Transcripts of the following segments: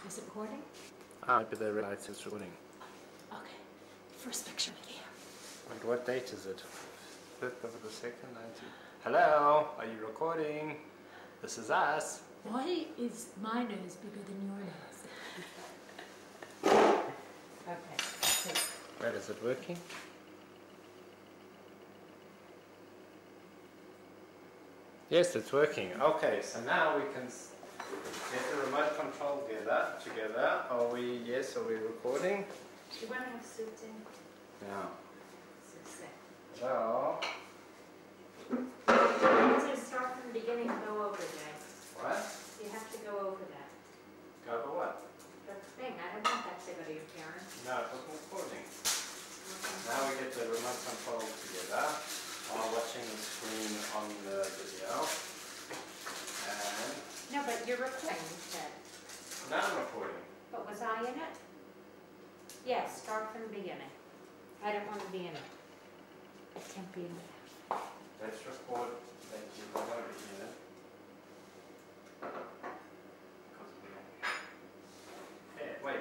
Is it recording? But the red light says recording. Okay. First picture here. Wait, what date is it? 5th of the 2nd, 19th. Hello, are you recording? This is us. Why is my nose bigger than your nose? Okay, so. Wait, is it working? Yes, it's working. Okay, so now we can get the remote control together. Are we recording? Do you want to have Sue in? No. So, So, to start from the beginning and go over that. what? You have to go over that. Go for what? The thing, I don't want that to go to your parents. No, it wasn't recording. Now we get the remote control together while watching the screen on the video. And No, but you're recording, you said. now I'm recording. But was I in it? Yes, start from the beginning. I don't want to be in it. I can't be in it. Let's record that you are going to be in it. Hey, wait.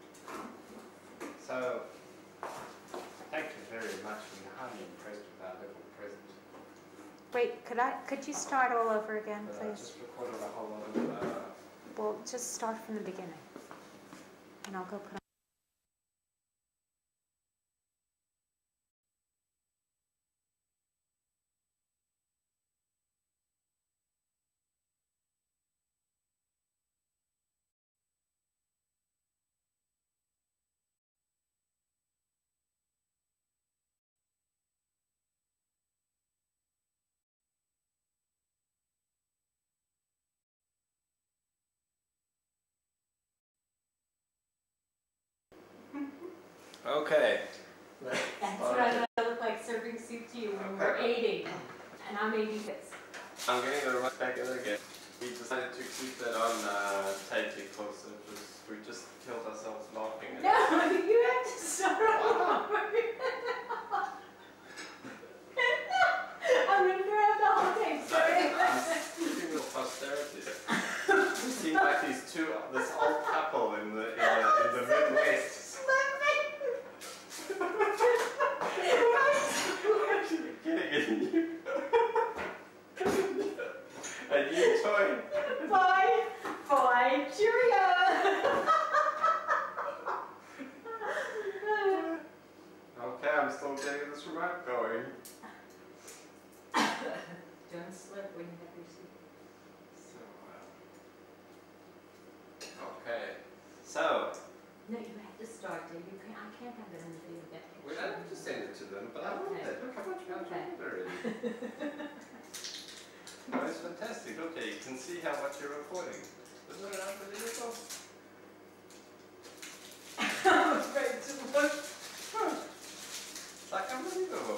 So, thank you very much. We're highly impressed with our little present. Wait, could you start all over again, But I please? just recorded a whole lot of Well, just start from the beginning. And I'll go put on. Okay. That's what I look like serving soup to you when we're 80. And I'm 86. I'm getting the remote back in again. We decided to keep that on tape because we just killed ourselves laughing. No, you have to start all over. I'm going to throw out the whole tape. Sorry. I'm keeping little posterity. We seem like this old couple in the Midwest. Getting a new toy. Bye. Cheerio. Okay, I'm still getting this remote going. Don't slip when you have your seat. Okay. So, No, you have to start, Dave. I can't have it in the video that picture. we don't have to send it to them, but I want Okay. that. Look how much we Okay. have already. Oh, it's fantastic. Okay, you can see how much you're recording. Isn't it unbelievable? I'm afraid to look. It's like unbelievable.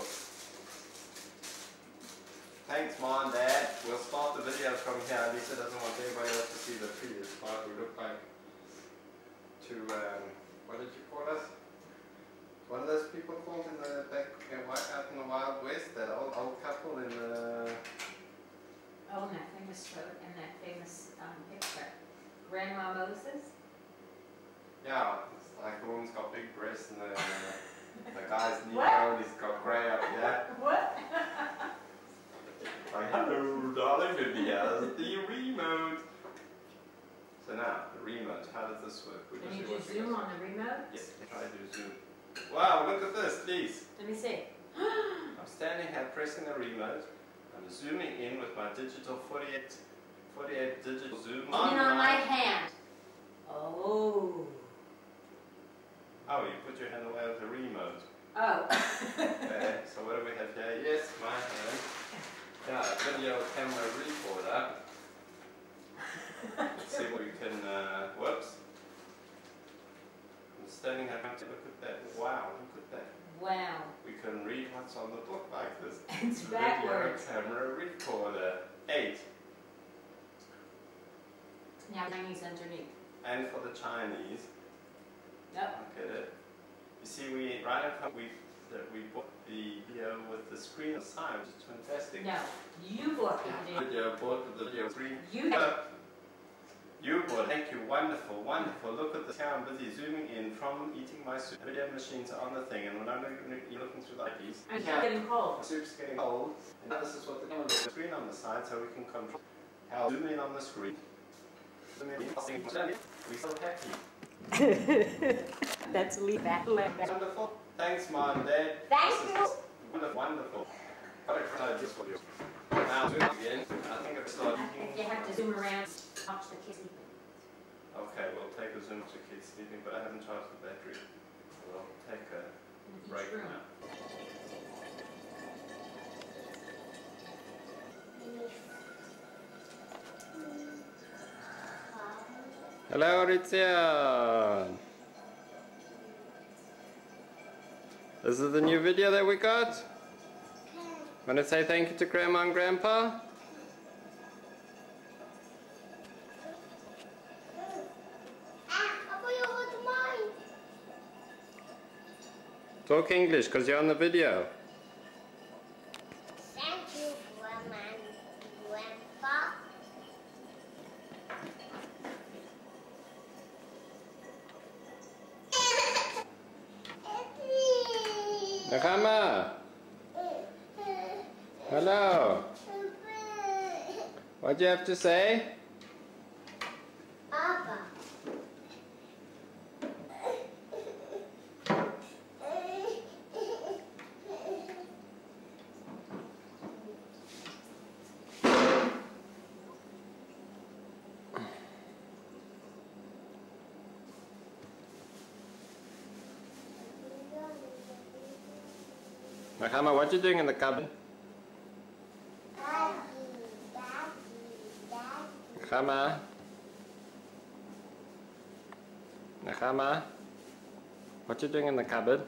Thanks, Mom and Dad. We'll start the video from here. Lisa doesn't want anybody else to see the previous part. We look like two, what did you call us? One of those people called in the back, out in the Wild West, that old couple in the... Oh, and that famous photo and that famous picture. Grandma Moses? Yeah, it's like the woman's got big breasts and the guy's Negro What? and he's got grey up here. What? Like, hello, darling, baby, how's the remote? So now, the remote, how does this work? We're Can you just do watching zoom this. on the remote? Yes, try to do zoom. Wow, look at this, please. Let me see. I'm standing here pressing the remote. I'm zooming in with my digital 48 digital zoom. Even on my hand. Oh. Oh, you put your hand away with the remote. Oh. Okay, so what do we have here? Yes, my hand. Yeah, video camera recorder. Let's see what we can, whoops. I'm standing here, look at that. Wow, look at that. Wow. We can read what's on the book like this. It's Video backwards. camera recorder. 8. Now Chinese underneath. And for the Chinese. Yep. Look at it. You see, we bought the video with the screen aside, which is fantastic. No, you bought the video. Video bought the video screen. You U-boat, thank you, wonderful, wonderful. Look at the town busy zooming in from eating my soup. Video machines are on the thing, and when I'm looking through the IPs, I'm getting cold. the soup's getting cold, and now this is what the camera looks like. Screen on the side, so we can control how zoom in on the screen. Zoom in, we're so happy. Let's leave that. Wonderful. Thanks, Mom and Dad. Thank This you. is wonderful, wonderful. Got it for this for you. Now zoom again. I think I've started eating. You have to zoom around, watch the kids. Okay, we'll take a zoom to kids sleeping, but I haven't charged the battery. We'll take a break now. Hello, Ritzia. This is the new video that we got. Want to say thank you to Grandma and Grandpa? Talk English, because you're on the video. Thank you, Grandma and Grandpa. Nechama! Hello! What do you have to say? Papa. Nechama, what are you doing in the cupboard? Nechama? Nechama? What are you doing in the cupboard?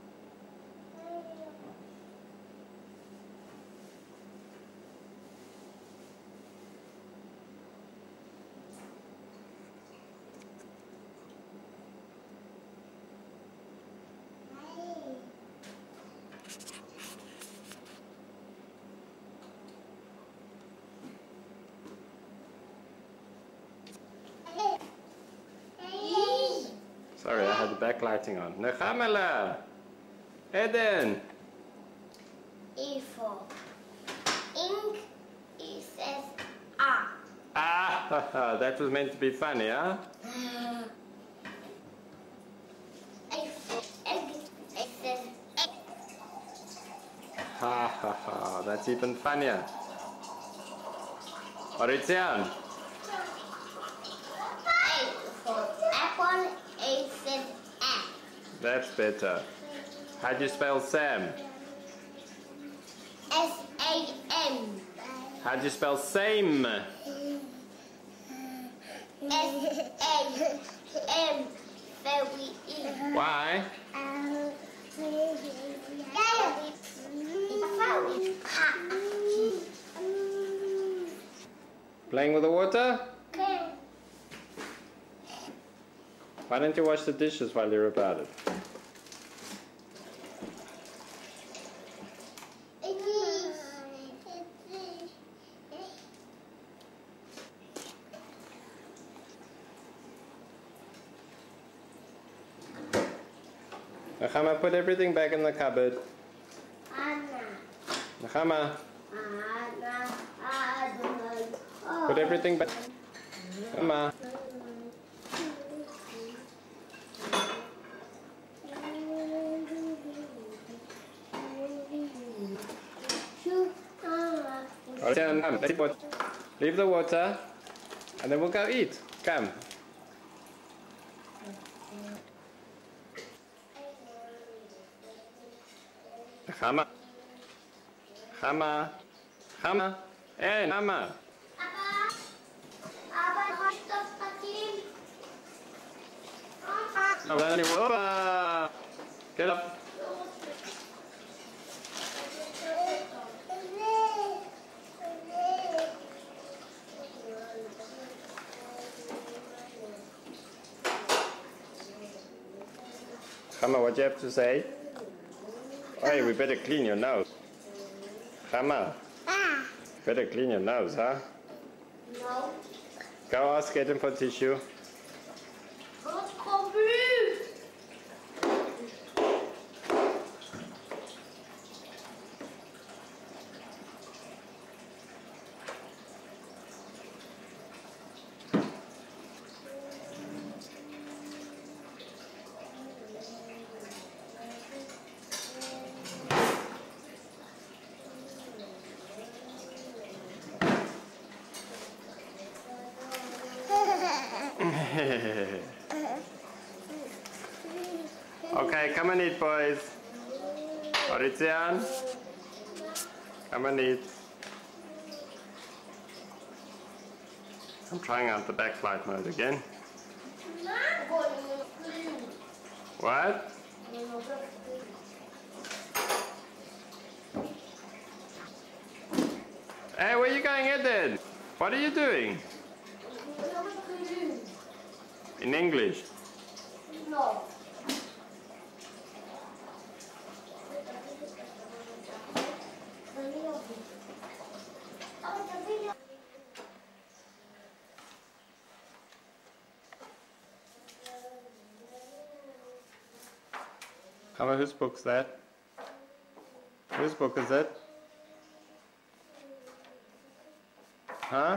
Sorry, I had the backlighting on. Nechamela! Eden! E for ink, it says ah. Ah, that was meant to be funny, huh? A for egg, it says egg. Ha ha ha, that's even funnier. Oritzian, A for apple, it says apple. that's better. How do you spell Sam? S-A-M. How do you spell same? S-A-M. Very E. Why? Playing with the water? Why don't you wash the dishes while you're about it? Nechama, put everything back in the cupboard. Nechama, put everything back. Nechama. Leave the water, and then we'll go eat. Come. Hama. Hama. Hama. Hey, Hama. Get up. Hama, what do you have to say? Hey, we better clean your nose. Hama, better clean your nose, huh? No. Go ask Aiden for tissue. Wat gebeurt? Okay, come and eat, boys. Mauritian, come and eat. I'm trying out the backlight mode again. What? Hey, where are you going, Eden? What are you doing? In English? No. Hammer, whose book's that? Whose book is it? Huh?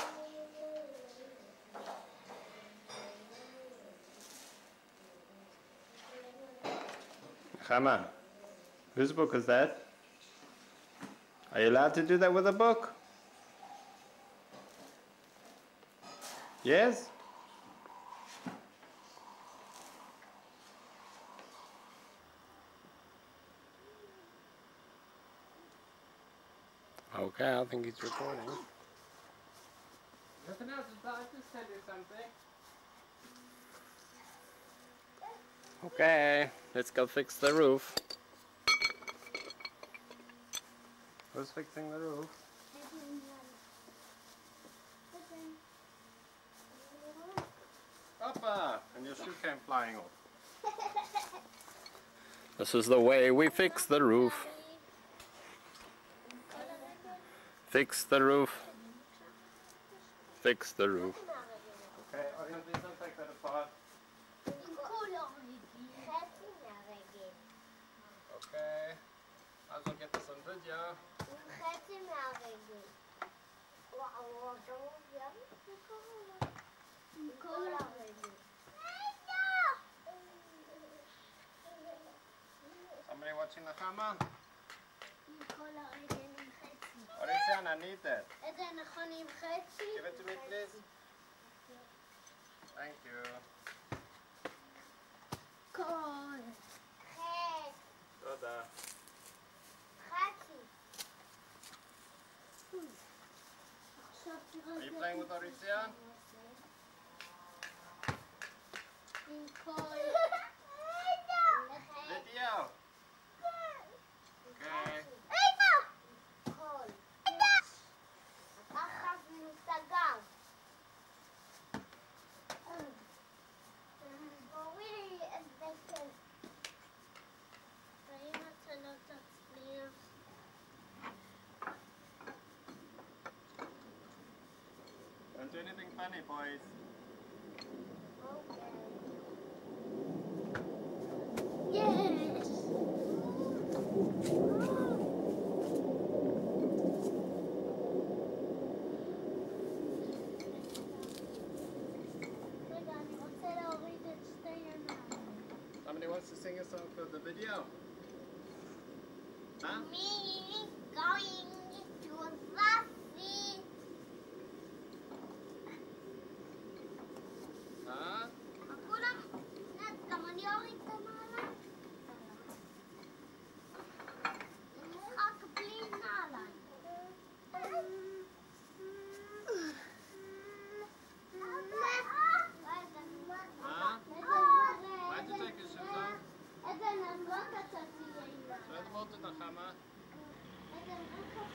Hammer, whose book is that? Are you allowed to do that with a book? Yes? Okay, I think he's recording. Nothing else, I'll just tell you something. Okay, let's go fix the roof. Who's fixing the roof? Papa! And your shoe came flying off. This is the way we fix the roof. Fix the roof. Fix the roof. Okay, please don't take that apart. Okay, I'll get this on video. Somebody watching the camera? Mauritian, I need that. Give it to me, please. Thank you. Toda. Are you playing with Mauritian? Video. Okay. Don't do anything funny, boys. Yes. Somebody wants to sing a song for the video? Huh? Me going to the sea. Huh? Ako lang, naman yung ito nalang. Nakakapilin nalang. Huh? Why'd you take your shoes off? Show the water, Nakama.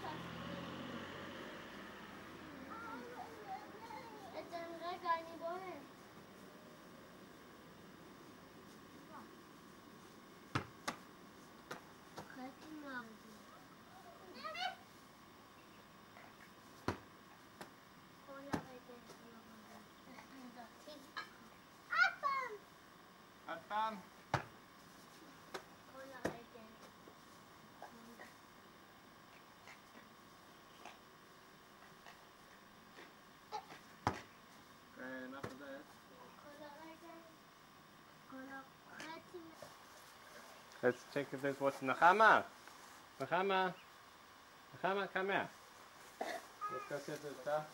Let's check if there's what's Nechama. Nechama, come here. Let's go see if there's stuff.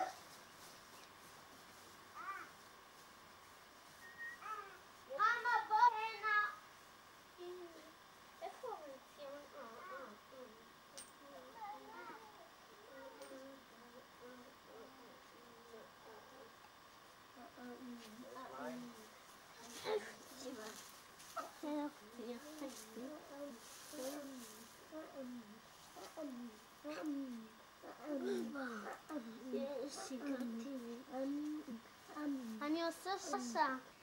אני עושה ססה.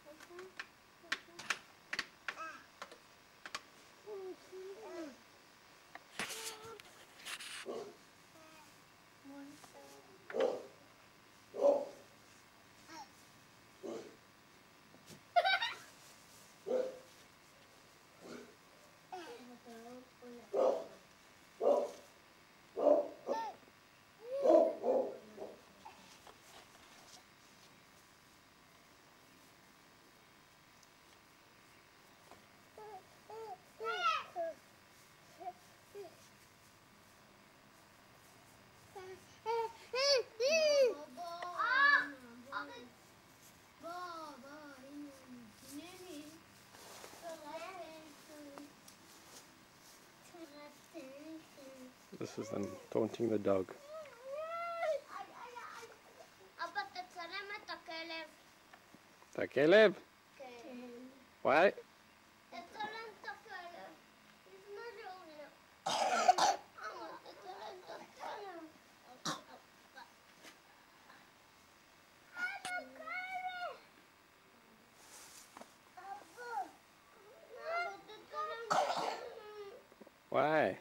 This is them taunting the dog. אבא, תצלם את הכלב. את הכלב? כן. Why? תצלם את הכלב. לפני שעולה. אבא, תצלם את הכלב. Why?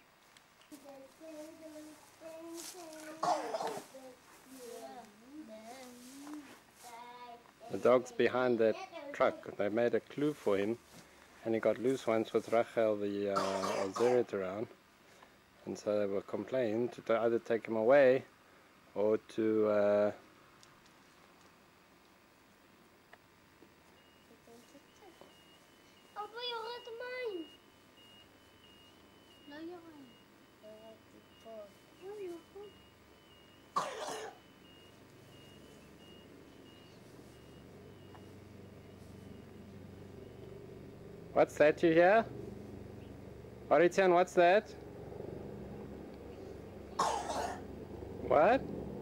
The dog's behind that truck. They made a clue for him, and he got loose once with Rachel, the Alzeret around, and so they were complaining to either take him away or to אבא, יורד מים. לא יורד. יורד טיפות. לא יורד. What's that you hear? Aritian, what's that? What?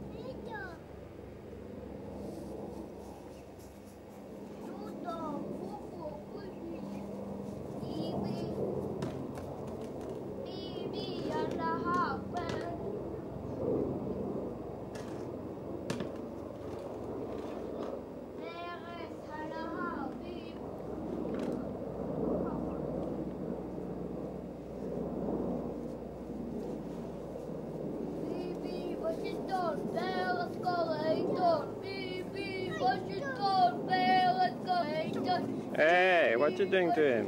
Hey, what you doing to him?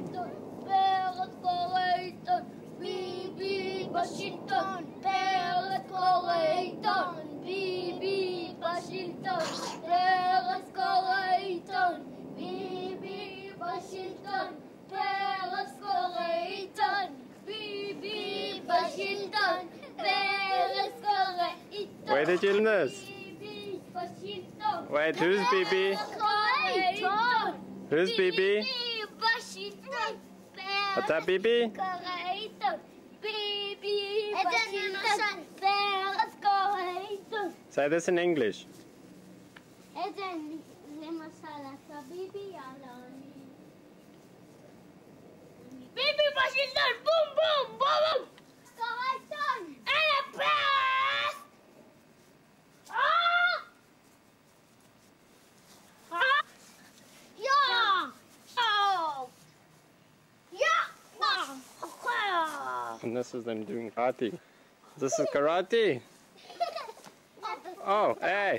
Where did you learn this? Wait, who's Bibi? Who's Bibi? What's that, Bibi? Say this in English. ביבי בשלטון, בום בום בום! קרייטון! אין הפרס! And this is them doing karate. This is karate. Oh, hey.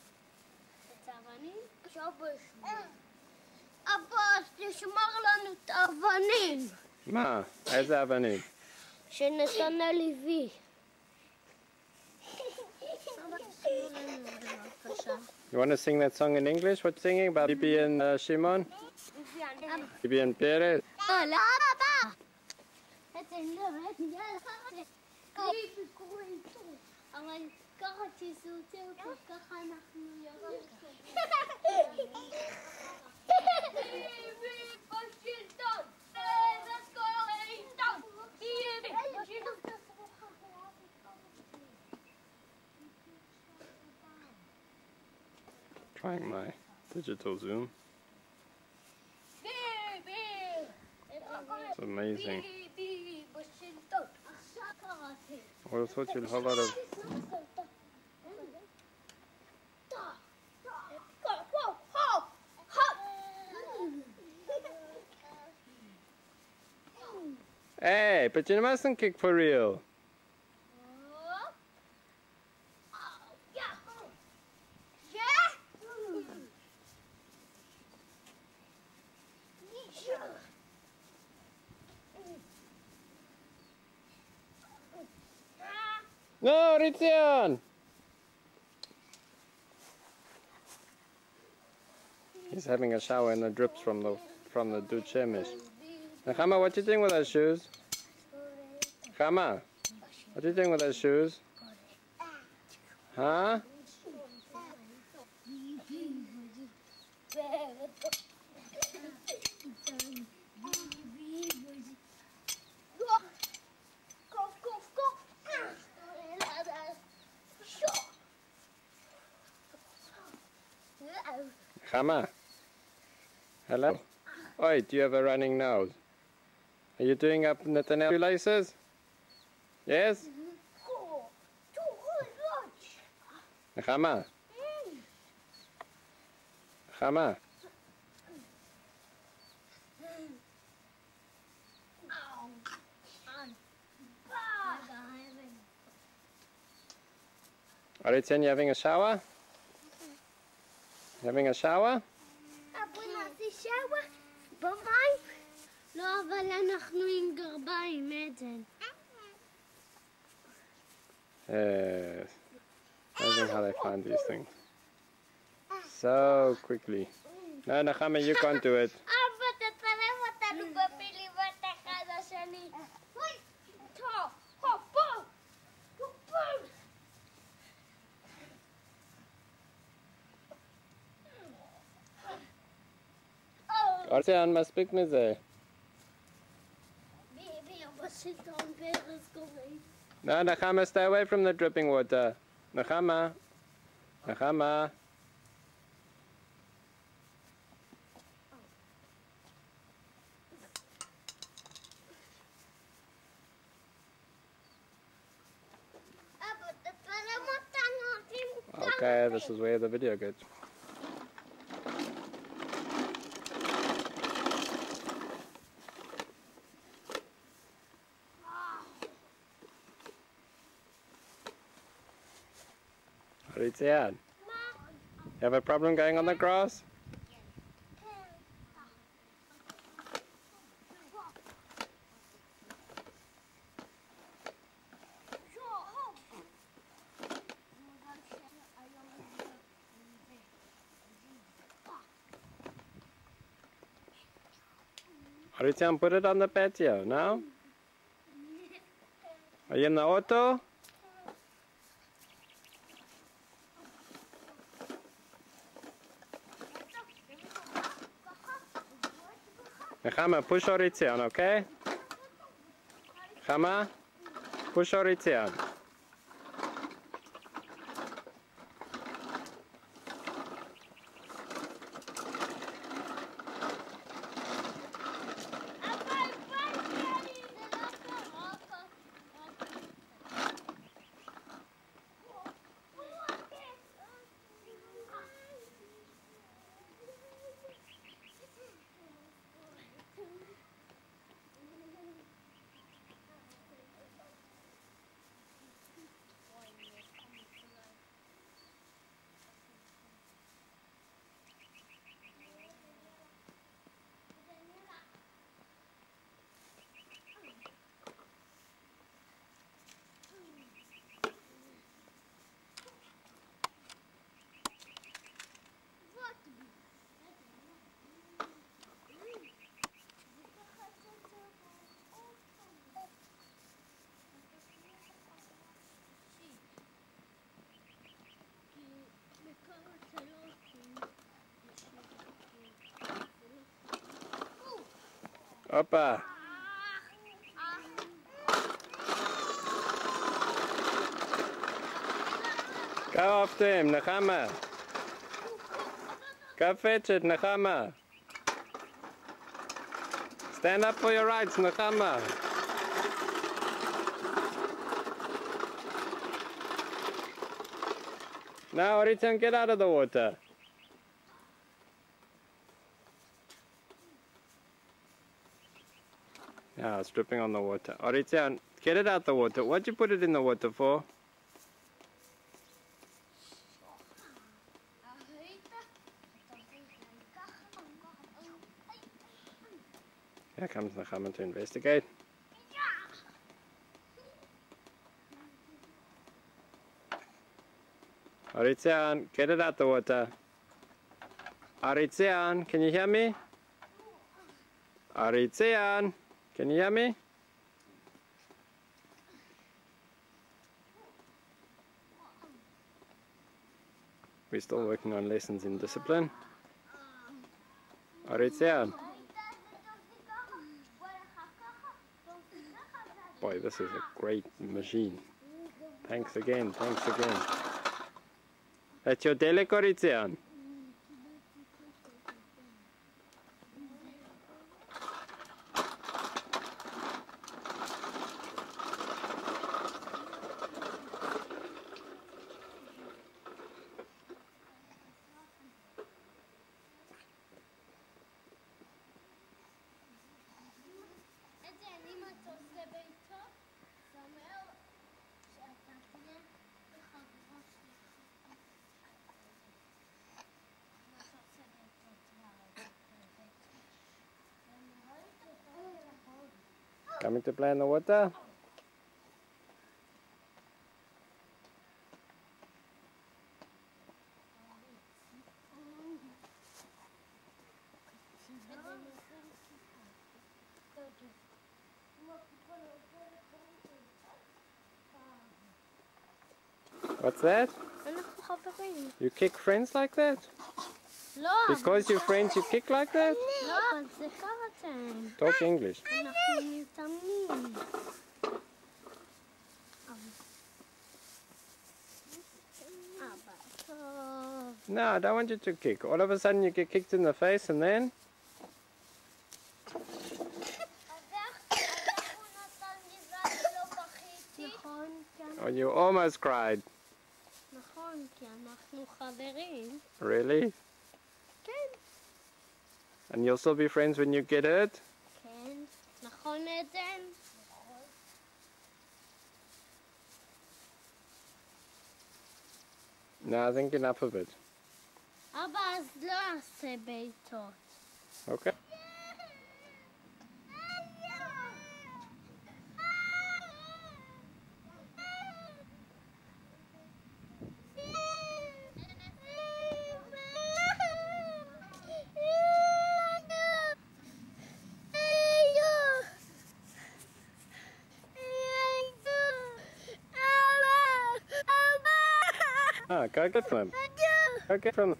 אבא, תשמור לנו את האבנים. מה? איזה אבנים? שנתנאל הביא. אבא, תשמור לנו בבקשה. You want to sing that song in English? What singing about Bibi and Shimon? Bibi and Perez. אבל ככה תסעוצה וככה אנחנו יורדים. ביבי בשלטון, let's go לשלטון. ביבי בשלטון. Trying my digital zoom. It's amazing. I would have thought you'd have a lot of... Hey, but you mustn't kick for real. No, Ritzion! He's having a shower and the drips from the Dut Shemesh. Chama, what you doing with those shoes? Chama, what you doing with those shoes? Huh? Chama, hello? Oi, do you have a running nose? Are you doing up Nathaniel shoelaces? Yes? Chama? Chama? Are you having a shower? Having a shower? אבו נעשה שוואר במים? לא, אבל אנחנו עם גרביים, עדן. Yes. Amazing how they find these things. So quickly. No, Nachama, you can't do it. אבא, תצלם אותנו בפיליבט אחד השני. טוב, בוא. Artian, מספיק מזה. ביבי, בשלטון פרס קוראים. No, Nachama, stay away from the dripping water. Nachama. Nachama. אבא, תצלם אותנו. Okay, this is where the video gets. Ritzian, you have a problem going on the grass? Ritzian, put it on the patio, no? Are you in the auto? Chama, push Ritzian, okay? Chama, push Ritzian. Hoppa. Go after him, Nechama. Go fetch it, Nechama. Stand up for your rights, Nechama. Now, Orition, get out of the water. Now, it's dripping on the water. Orition, get it out the water. What'd you put it in the water for? Here comes Nechama to investigate. Orition, get it out the water. Orition, can you hear me? Orition, can you hear me? We're still working on lessons in discipline. Orition. Boy, this is a great machine. Thanks again, thanks again. That's your delic, Orition. Coming to play in the water? What's that? You kick friends like that? Because you're friends you kick like that? Talk English. No, I don't want you to kick. All of a sudden you get kicked in the face and then? Oh, you almost cried. Really? And you'll still be friends when you get hurt? No, I think enough of it. Okay. Ah, go get from him. Go get from him.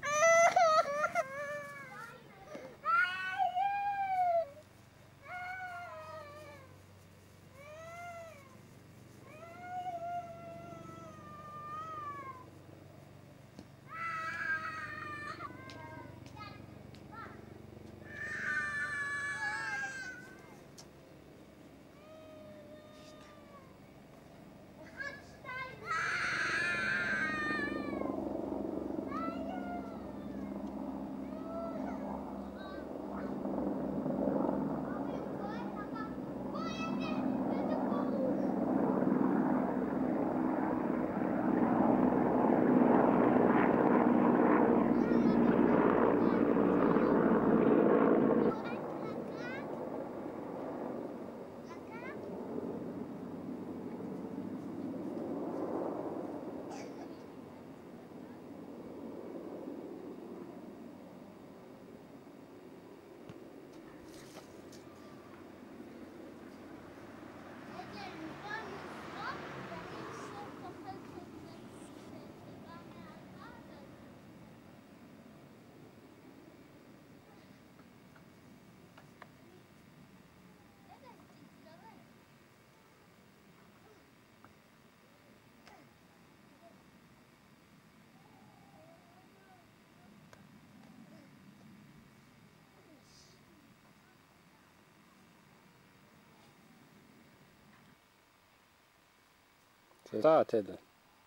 Started.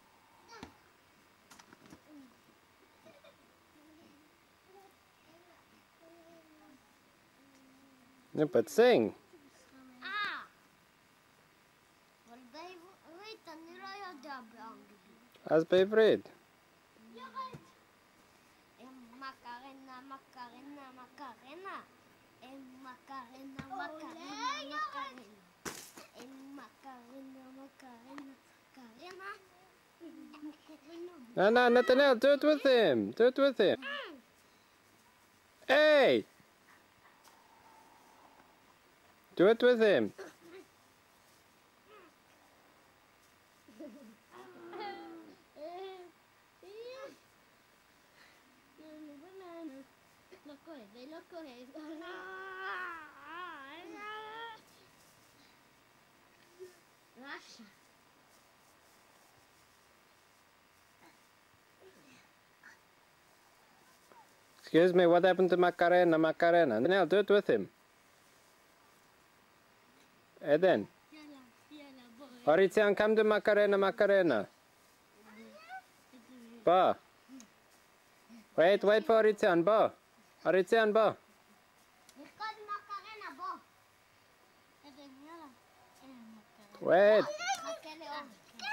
No, but sing. אבל בעברית אני לא יודע באנגלית. אז בעברית. ירד. מקרנה, מקרנה, מקרנה. מקרנה, מקרנה, מקרנה. מקרנה, מקרנה, מקרנה. No, Nathaniel, do it with him. Do it with him. Hey! Do it with him. לא כואב, לא כואב. רשע. Excuse me, what happened to Macarena? Macarena. Nathaniel, do it with him. Eden. יאללה, יאללה, בואי. Horitzian, come to Macarena, Macarena. Bo. Wait for Horitzian, Bo. Horitzian, Bo. נרקוד מקרנה, בוא. עדן, יאללה. מקרנה. Wait. חכה לאור.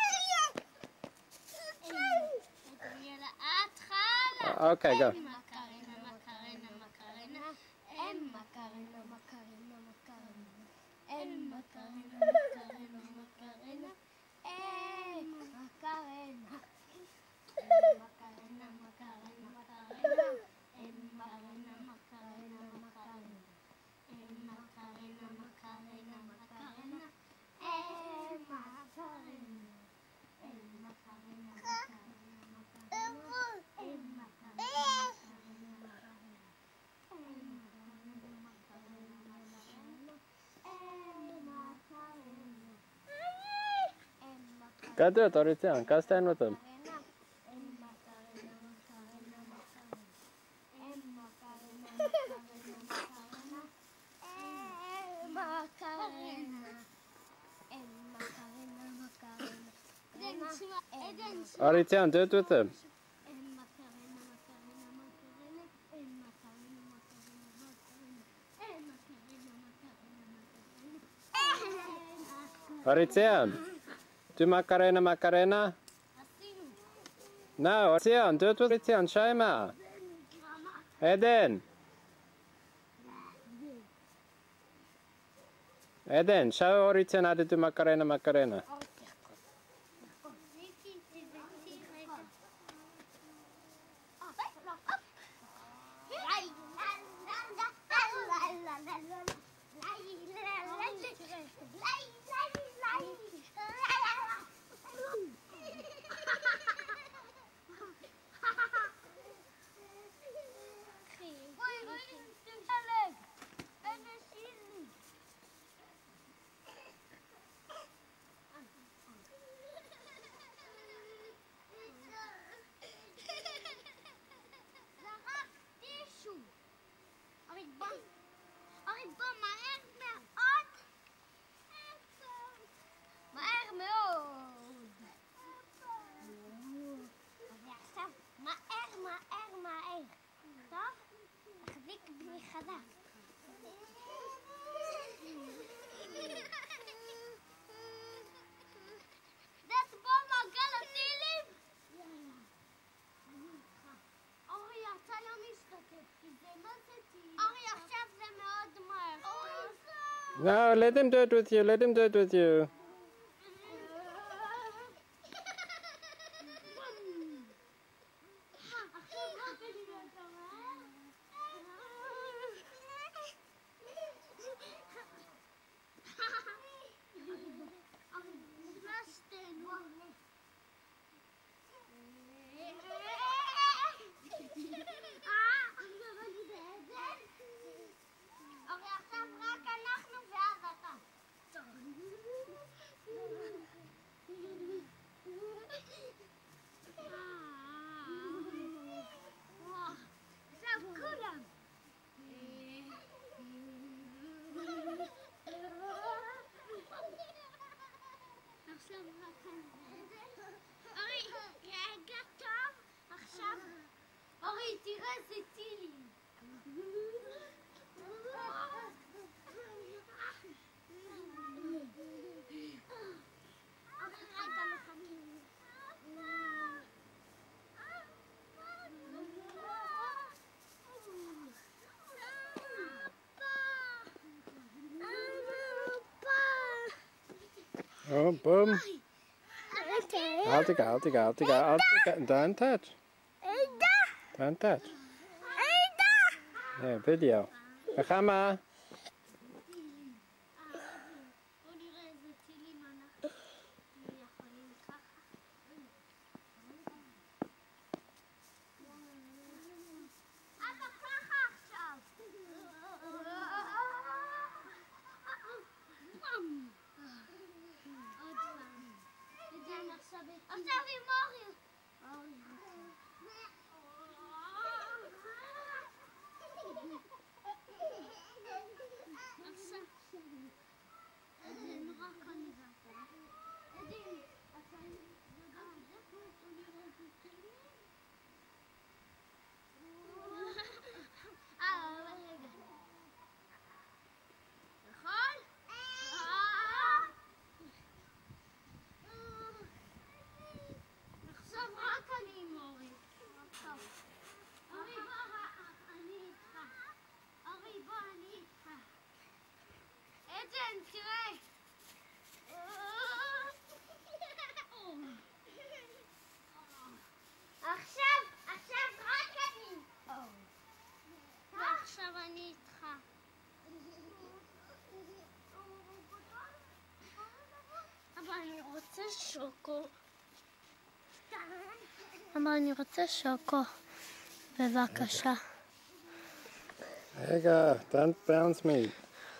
עדן, יאללה, התחלה. Okay, go. מקרנה, מקרנה, מקרנה. אין מקרנה, מקרנה, מקרנה. אין מקרנה, מקרנה, מקרנה. אין מקרנה. מקרנה, מקרנה, מקרנה. אין מקרנה, מקרנה, מקרנה. אין מקרנה, מקרנה, מקרנה. אין מקרנה. אין מקרנה, מקרנה, מקרנה. אין Go do it, Horitzian. Go stand with him. Horitzian, do it with him. Horitzian, do Macarena, Macarena. No, Horitzian, do it with Horitzian. Shaima. Eden. Eden, show Horitzian how to do Macarena, Macarena. No, let him do it with you. Let him do it with you. Oh, boom. Altika. Don't touch. Don't touch. Yeah, video. Mechama. בוא נראה איזה טילים אנחנו יכולים ככה. אבא ככה עכשיו. עכשיו עם אורי. עכשיו אני איתך. אבל אני רוצה שוקו. אבל אני רוצה שוקו. בבקשה. רגע, don't bounce me.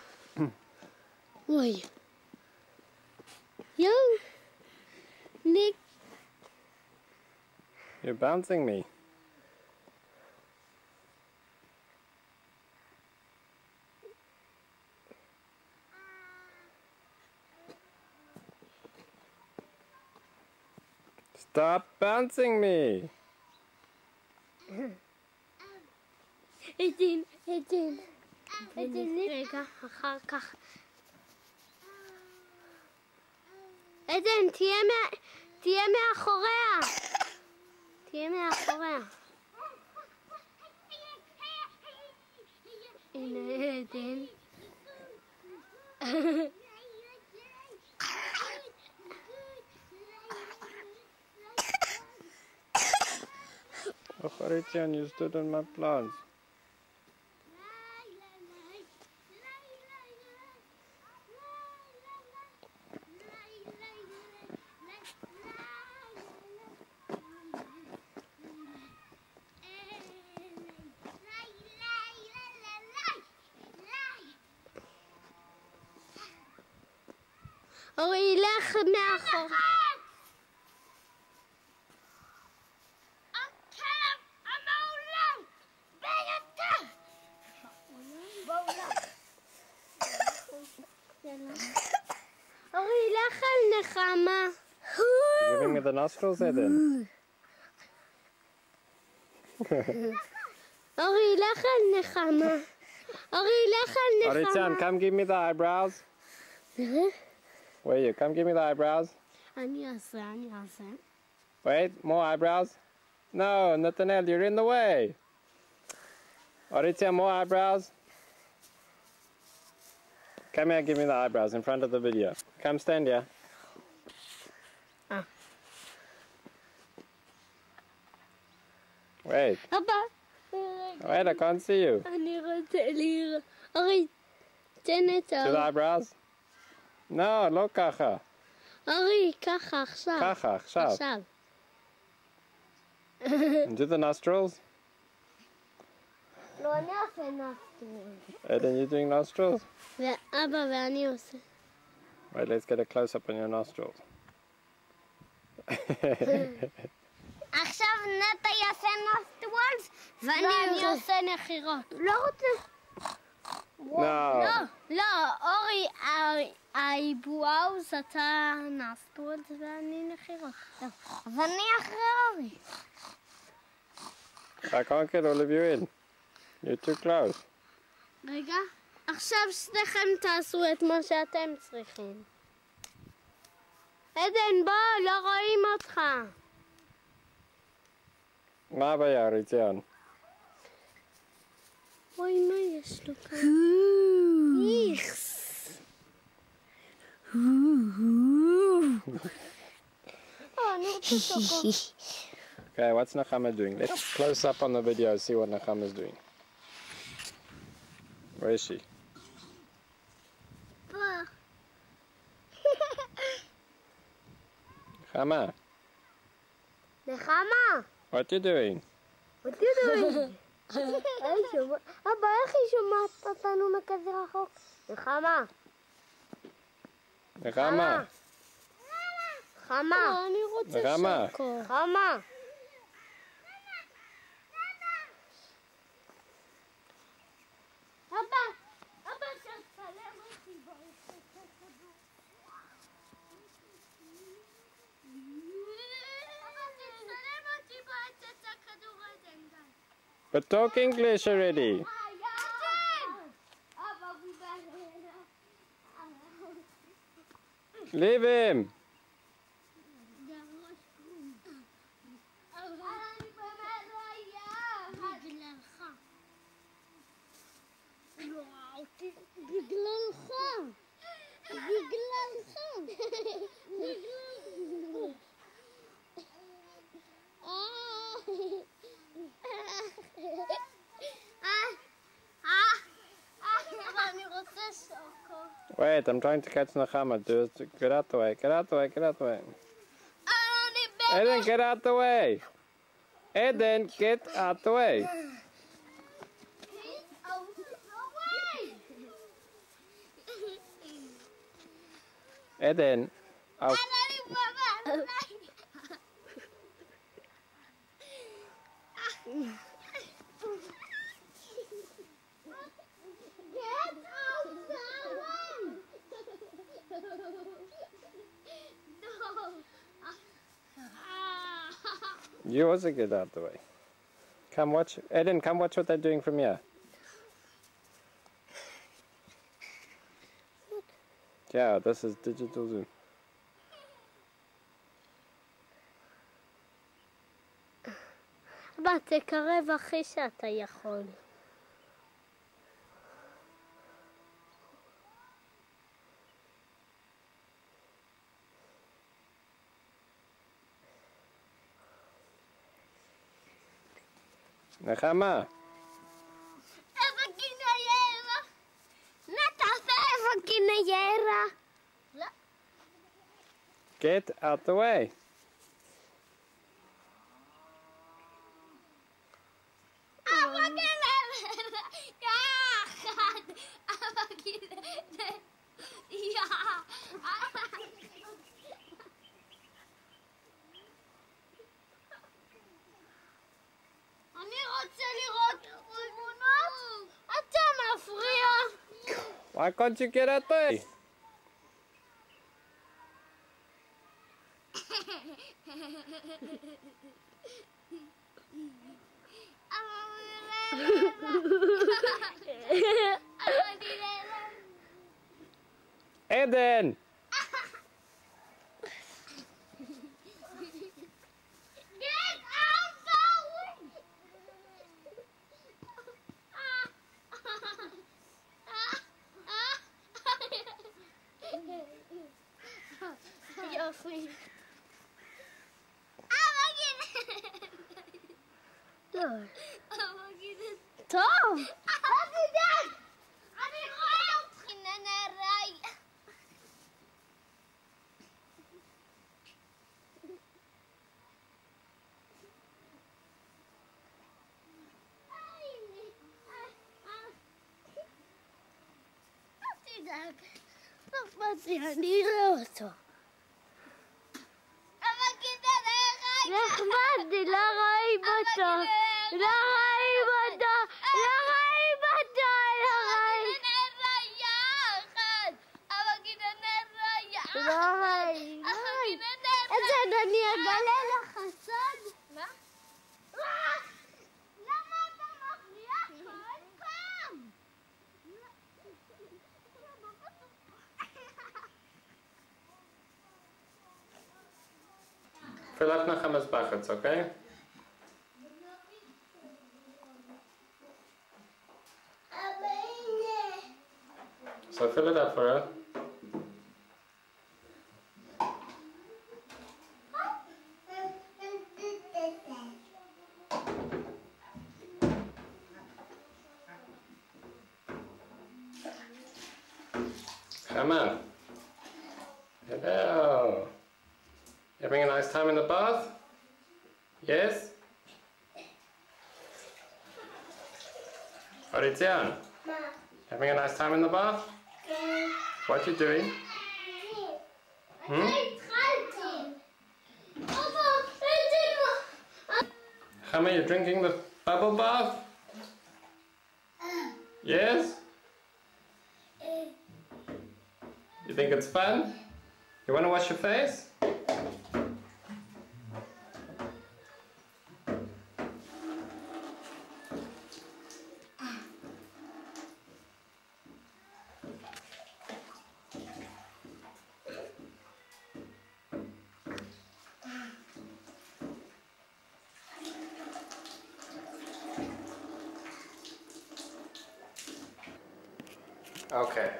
אוי. יואו. ניק. You're bouncing me. Stop bouncing me. עדין. רגע, אחר כך. עדן, תהיה מאחוריה. הנה עדן. Oh, Etienne, you stood on my plants. אורי, ילך מאחור. הכלב המעולם ביותר. אורי, ילך על נחמה. Giving me the nostrils, Eden. אורי, ילך על נחמה. Etienne, come give me the eyebrows. Where you? Come give me the eyebrows. אני אעשה. Wait, more eyebrows. No, Nathaniel, you're in the way. Etienne, more eyebrows. Come here, give me the eyebrows in front of the video. Come stand here. Wait. אבא. Wait, I can't see you. אני רוצה לראות. אורי, תן את See the eyebrows? No, לא ככה. אורי, ככה, עכשיו. ככה, עכשיו. And do the nostrils. לא, אני עושה נסטרול. Eden, you doing nostrils? ואבא ואני עושה. Wait, let's get a close up on your nostrils. עכשיו נטע יעשה נסטרולס ואני עושה נחירות. לא רוצה. No. לא, אורי, האיבואוס אתה נסטרולס ואני נחירות. אז אני אחרי אורי. I can't get all of you in. You're too close. רגע, עכשיו שניכם תעשו את מה שאתם צריכים. עדן, בוא, לא רואים אותך. מה הבעיה, ריציון? אוי, מה יש לו כאן? איכס. Okay, what's Nechama doing? Let's close up on the video and see what Nechama's doing. Where is she? Nechama, Nechama, what you doing? what you doing? אבא, איך היא שומעת אותנו מכזה רחוק? נחמה. Nechama, חמה. אני רוצה שוקו. חמה. אבא, תצלם אותי בעצת הכדור. אבא, תצלם אותי בעצת הכדור הזה. but talk English already. Leave him. Wait, I'm trying to catch Nechama. Get out the way. Get out the way. Get out the way. Eden, get out the way. Eden, get out the way. Eden, out. You also get out the way. Come watch. Eden, come watch what they're doing from here. Yeah, this is digital zoom. אבא, תקרב אחי שאתה יכול. Nechama. איפה גיניירה? נתעשה איפה גיניירה? לא. Get out the way. אבא גיניירה. יחד. אבא גיניירה. אני רוצה לראות תמונות. אתה מפריע. Why can't you get out the way? Eden! Get out the way! יופי. אבא גינת. לא. אבא גינת. טוב. אבא גינת. אני רואה אותך. ננראי. אל תדאג. אני אראה אותו. נחמד, לא רואים אותו. לא רואים אותו. לא רואים אותו. לא רואים. לא רואים. אז אני אגלה לך סוד. מה? למה אתה מפריע כל פעם? Fill up Nechama's buckets, okay? So fill it up for her. Chama. Hello. Having a nice time in the bath? Yes? Orizian, having a nice time in the bath? What you doing? Chama, you drinking the bubble bath? Yes? You think it's fun? You want to wash your face? Okay.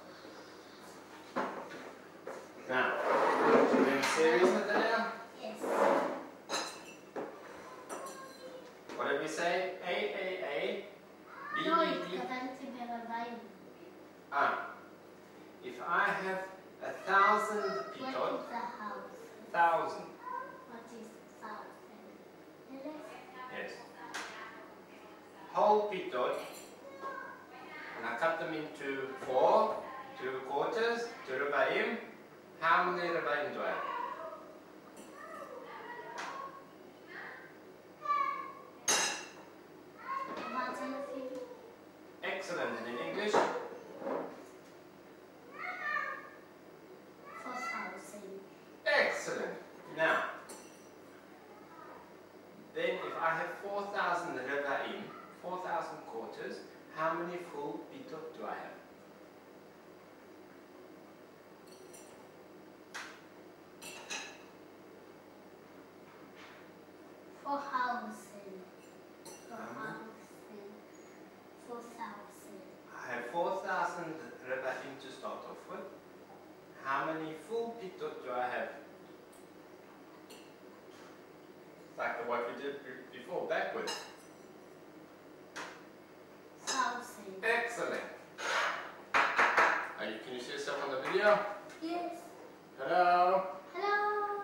Now, are you serious with it now? Yes. What did we say? A, B, לא, B, B. התכוונתי ברבעים. If I have 1,000 What pitot, is a house? 1,000. What is 1,000? Yes. Whole pitot, and I cut them into 4, 2 quarters, 2 rebaim. How many rebaim do I have? Excellent. And in English? 4,000. Excellent. Now, then if I have 4,000 rebaim, 4,000 quarters, how many full pitot do I have? Four thousand. I have 4,000 rebaim to start off with. How many full pitot do I have? Like what we did before, backwards. 1,000. Excellent. Can you see yourself on the video? Yes. Hello. Hello.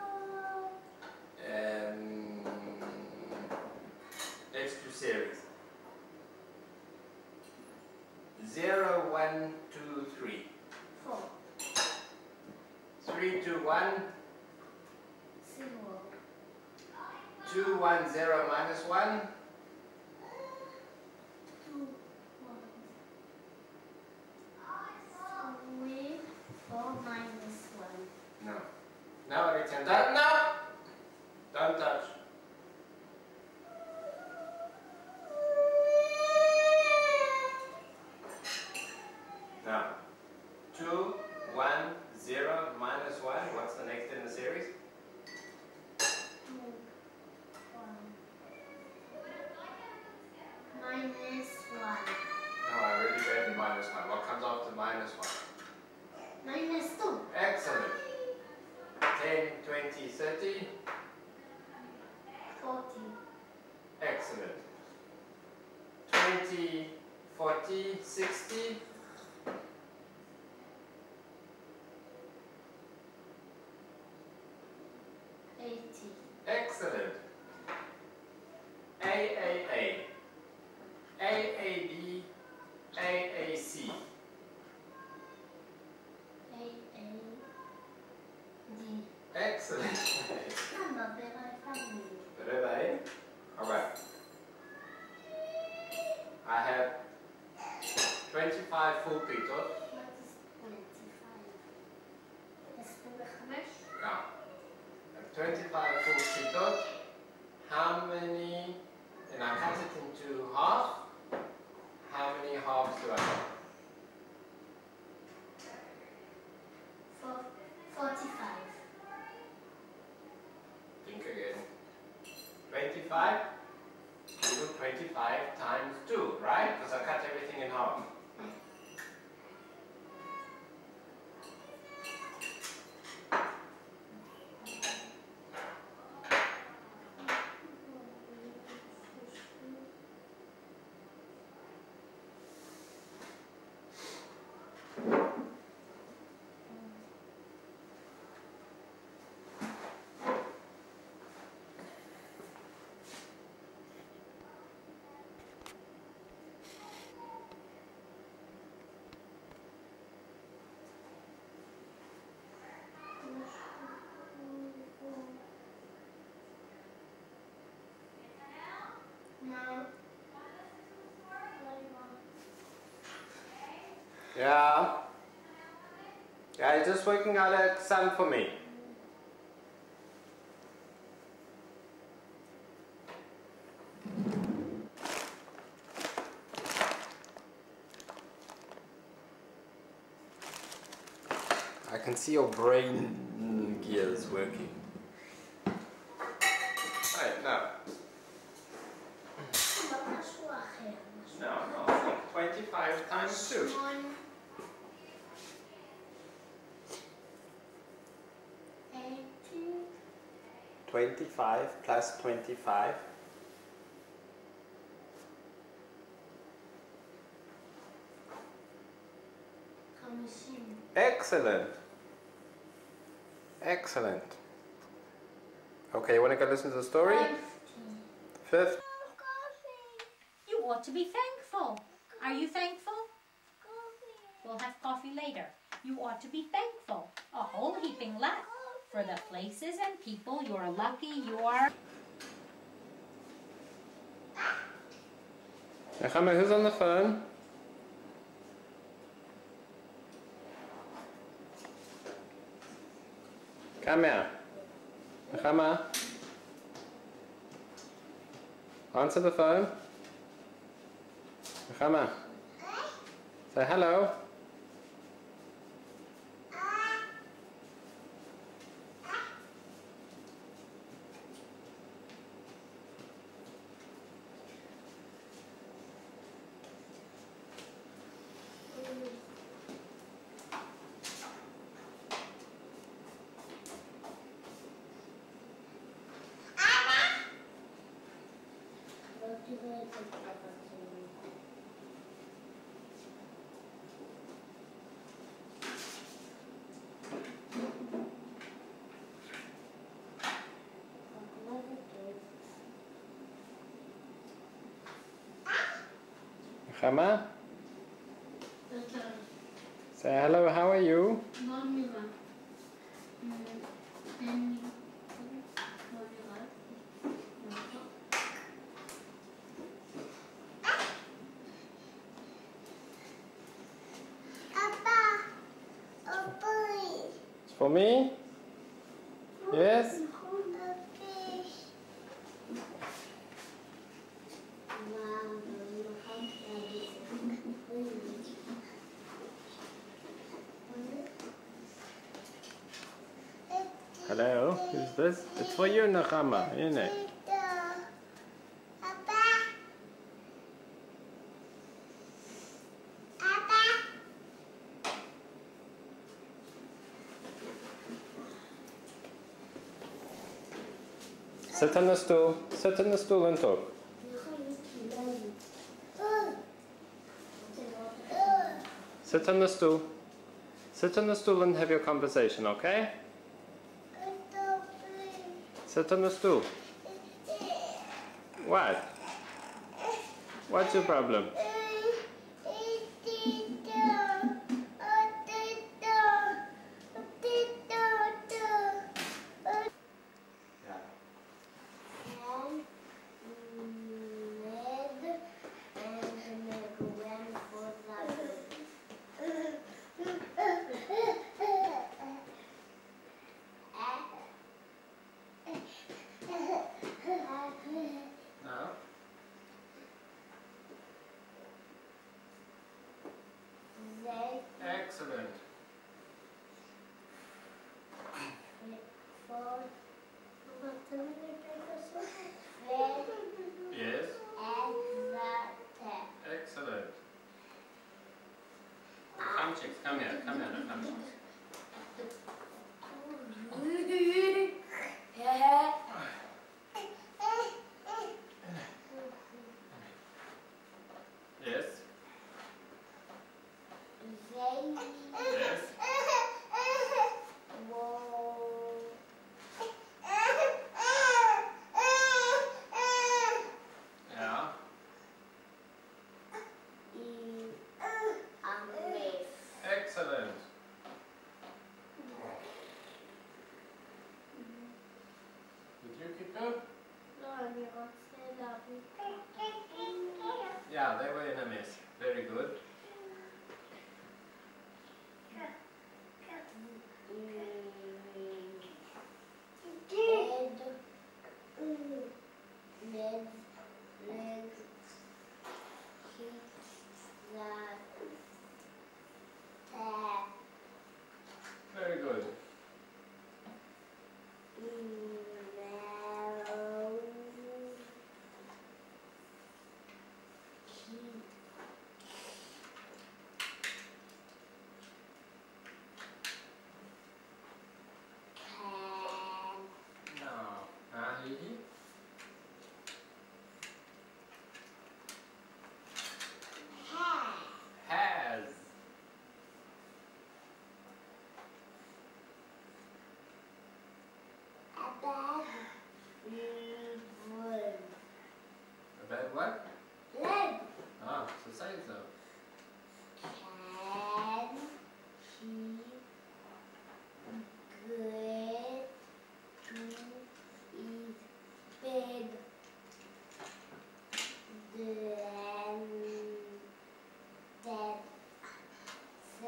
Let's do series. 0, 1, 2, 3. 4. 3, 2, 1. 0. 2, 1, 0, minus 1. 2, 1. 3, 4 minus 1. No. Now return that. No! Don't touch. Now. 2, 1, 0, minus 1. What's the next in the series? 2, 1. Minus 1. No, I already gave you minus 1. What comes after minus 1? Minus 2. Excellent. 10, 20, 30. 40. Excellent. 20, 40, 60. 80. Excellent. AAA. AAB. AAC. D. Excellent. Number family. Ready? Alright. I have 25 Yeah. Yeah, he's just working out an exam for me. I can see your brain gears working. Right, now. No, 25 times 2. 25 plus 25. Excellent. Excellent. Okay, you want to go listen to the story? 50. You ought to be thankful. Are you thankful? We'll have coffee later. You ought to be thankful. A whole heaping lot for the places and people. You're lucky you are. Nechama, who's on the phone? Come here. Nechama. Answer the phone. Nechama. Say hello. Nechama. Say hello, how are you? It's for me? Yes? Hello, who's this? It's for you, Nechama, isn't it? Sit on the stool. Sit on the stool and talk. Sit on the stool. Sit on the stool and have your conversation, okay? Sit on the stool. What? What's your problem? Excellent. Yes. Excellent. Come chicks, come here, come chicks. Yes. Yes. Yeah. Excellent.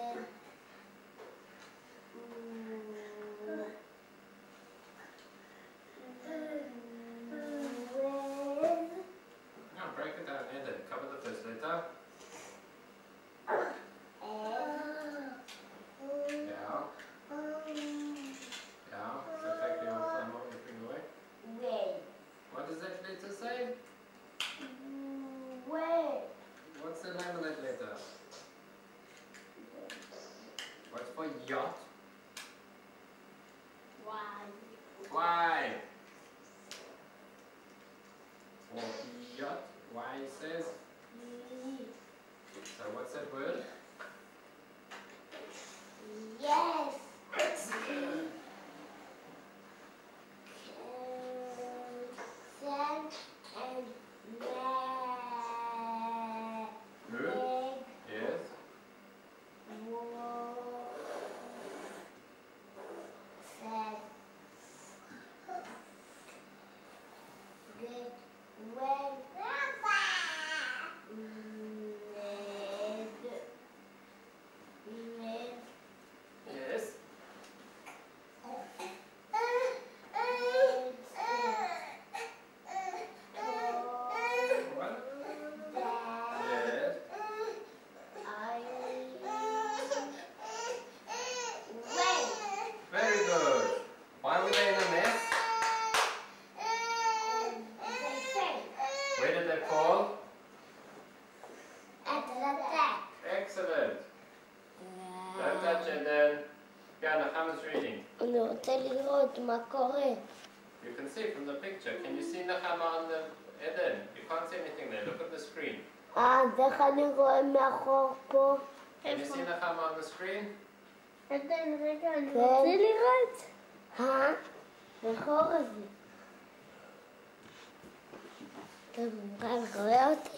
No, break it down and then cover the first letter. Yeah. Yeah. So take your thumb off your finger away. What does that letter say? What's the name of that letter? What's for yacht? Why? For yacht. Why says? So what's that word? Yes. Good. Yes. Yes. What? Yes. Very good. Why were they in a mess? Where did they fall? Excellent. Don't touch it then. Yeah, Nechama's reading. אני רוצה לראות מה קורה. You can see from the picture. Can you see Nechama on the Eden? You can't see anything there. Look at the screen. אז איך אני רואה מאחור פה? Can you see Nechama on the screen? עדן, רגע, אני רוצה לראות. מאחור הזה. טוב, רב, רואה אותי?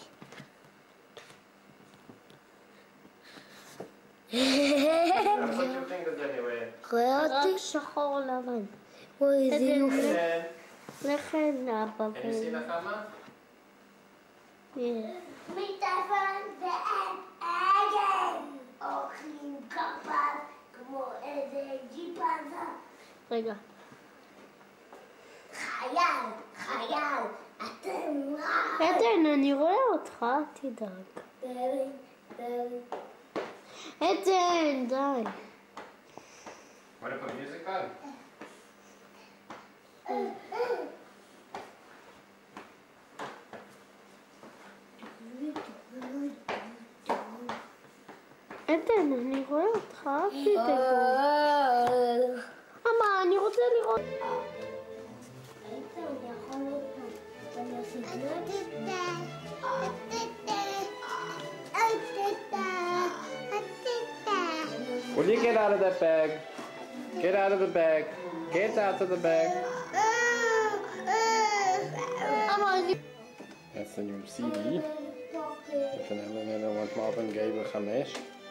Don't put your fingers anywhere. רואה אותי? רק שחור לבן. אוי, איזה יופי. Eden. לכן אבא. Can you see Nechama? מטפן ועדן אוכלים כפר כמו איזה ג'יפזה. רגע. חייל, אתם רע. עדן, אני רואה אותך, תדאג. עדן, די. Want to put music on? עדן, אני רואה אותך, תדאגו. אמא, אני רוצה לראות. Will you get out of that bag? Get out of the bag. Get out of the bag. That's the new CD. Van Ellen want Marvin Gaye ב5.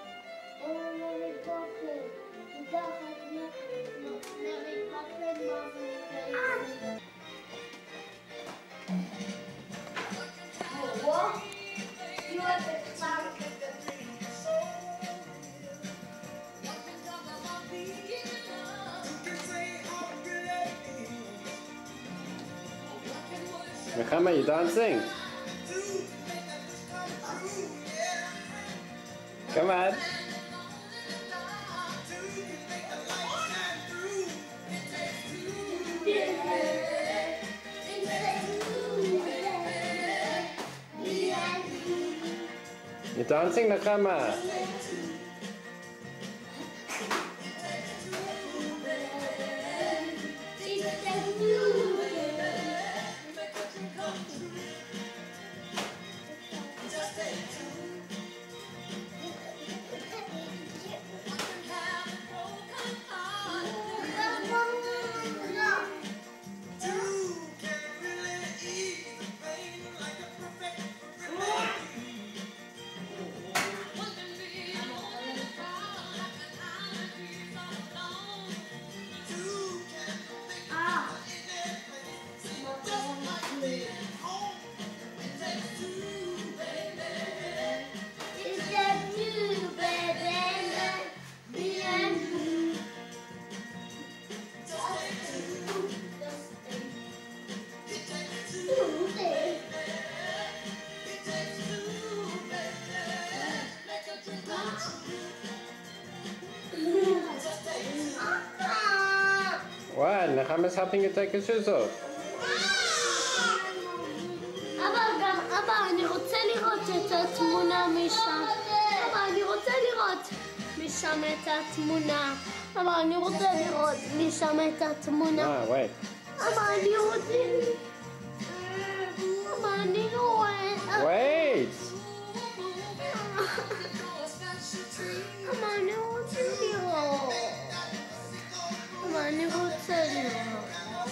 Nechama, you dancing? Come on. You're dancing, Nechama. Nechama's helping you take your shoes off. אבא, אני רוצה לראות את התמונה משם. אבא, אני רוצה לראות משם את התמונה. אבא, אני רוצה לראות משם את התמונה. wait. אבא, אני רוצה... אבא, אני רואה... Wait! אבא, אני רוצה לראות. אבא, אני רוצה לראות.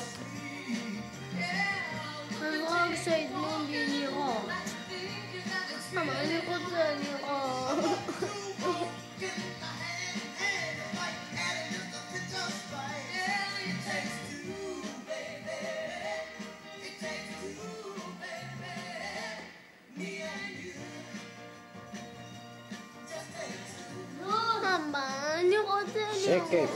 רק שיתנו לי לראות. אבא, אני רוצה לראות. Shake it.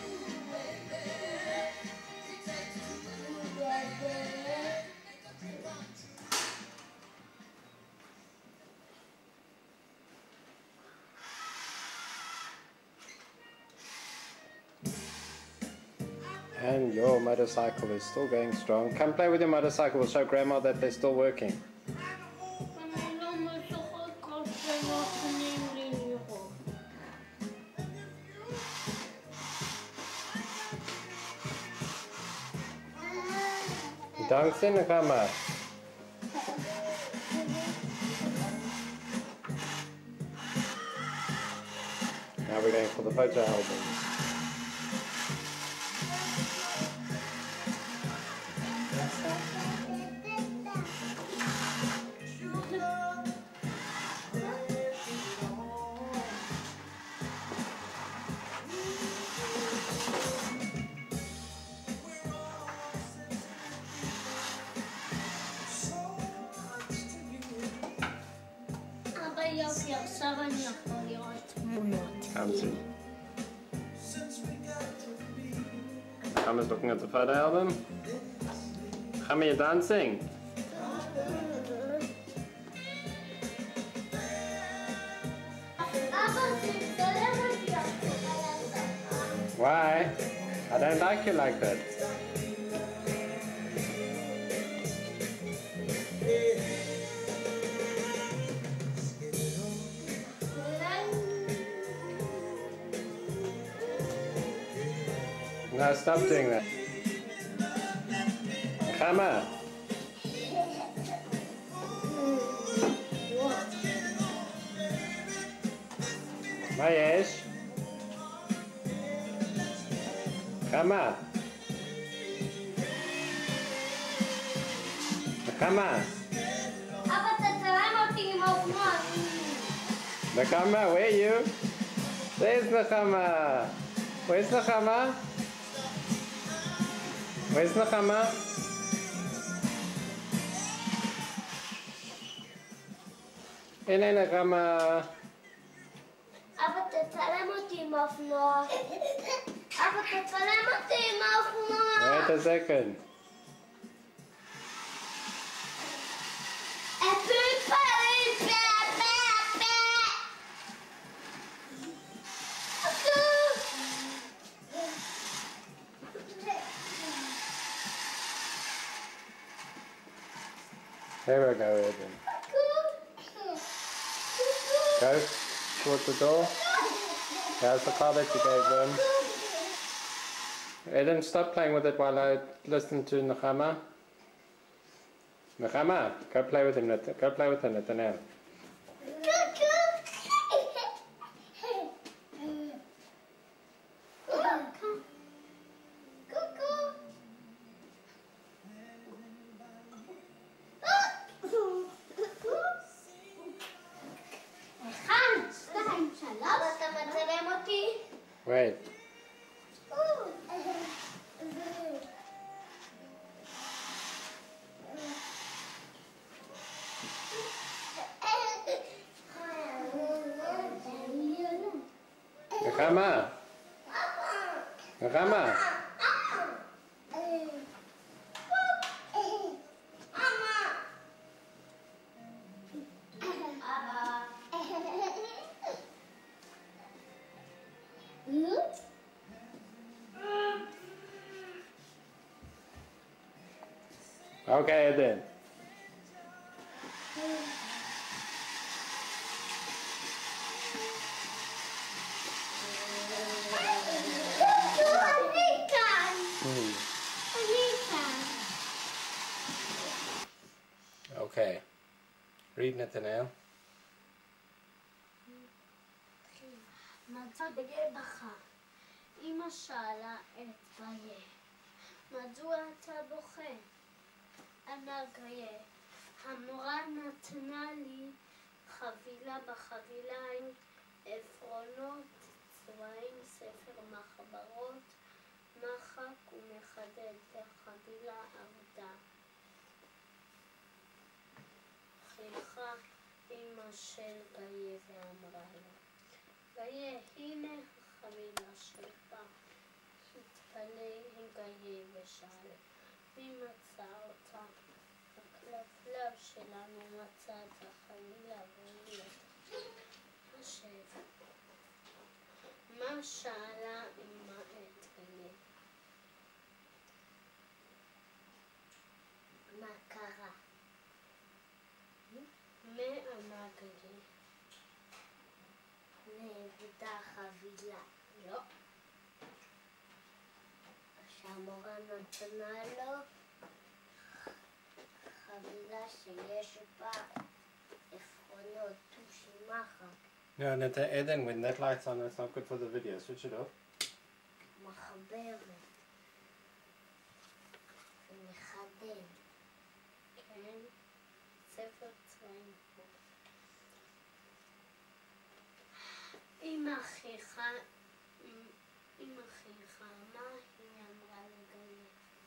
And your motorcycle is still going strong. Come play with your motorcycle. We'll show Grandma that they're still working. Dancing, Grandma. Now we're going for the photo album. עכשיו אני יכול לראות תמונות. Can't see. Grandma's looking at the photo album. Grandma, you're dancing. Why? I don't like you like that. No, stop doing that. Grandma. מה יש? כמה? כמה? אבא, תצלם אותי עם האופנוע. Nakama, where are you? There's Nakama. Where's Nakama? Where's Nakama? הנה Nakama. אבא, תצלם אותי עם האופנוע. אבא, תצלם אותי עם האופנוע. Wait a second. There we go, Eden. Go towards the door. There's the car that you gave them. Eden, stop playing with it while I listen to Nakama. Nakama, go play with him. Go play with him, Nathaniel. Wait. Nakama. Nakama. Okay, then. Okay. Read Nathaniel. מצא גאה בך. אמא שאלה את גאה, מדוע אתה בוכה? ענה גאה, המורה נתנה לי חבילה בחבילה עם עפרונות, צבעים, ספר מחברות, מחק ומחדד, והחבילה עבדה. חייכה אמא של גאה ואמרה לו, גאה, הנה החבילה שלך. התפלא גאה ושאל, מי מצא אותה? הכלבלב שלנו מצא את החבילה והוא השב. מה שאלה אמא את גאה? מה קרה? מה אמר גאה? נאבדה חבילה. לא. שהמורה נתנה לו חבילה שיש בה עפרונות, טושי, מחק. No, Eden, when that light's on, that's not good for the video. Switch it off. מחברת. ומחדד. כן. ספר צבעים. אמא חייכה, מה היא אמרה לגאה?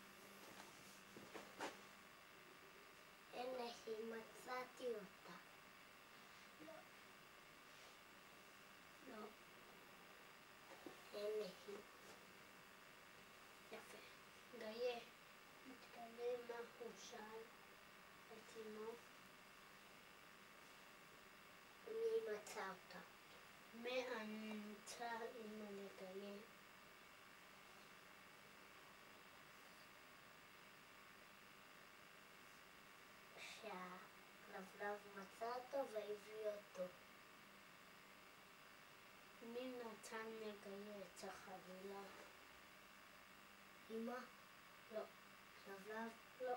הנה היא מצאתי אותה. לא. הנה היא. יפה. גאה, מתגלה מה הוא שאל את אמו. מי מצא אותה? מה ענתה אמא לגאה? שהלבלב מצא אותו והביא אותו. מי נתן לגאה את החבילה? אמא? לא. לבלב? לא.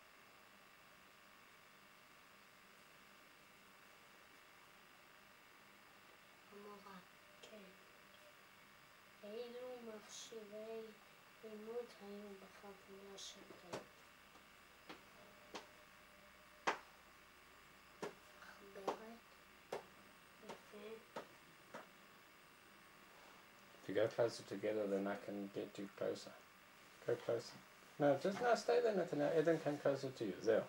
המורה. כן. אילו מכשירי לימוד היו בחבילה של גאה? If you go closer together, then I can get you closer. Go closer. No, just no, stay there, Nathaniel. Eden come closer to you. There.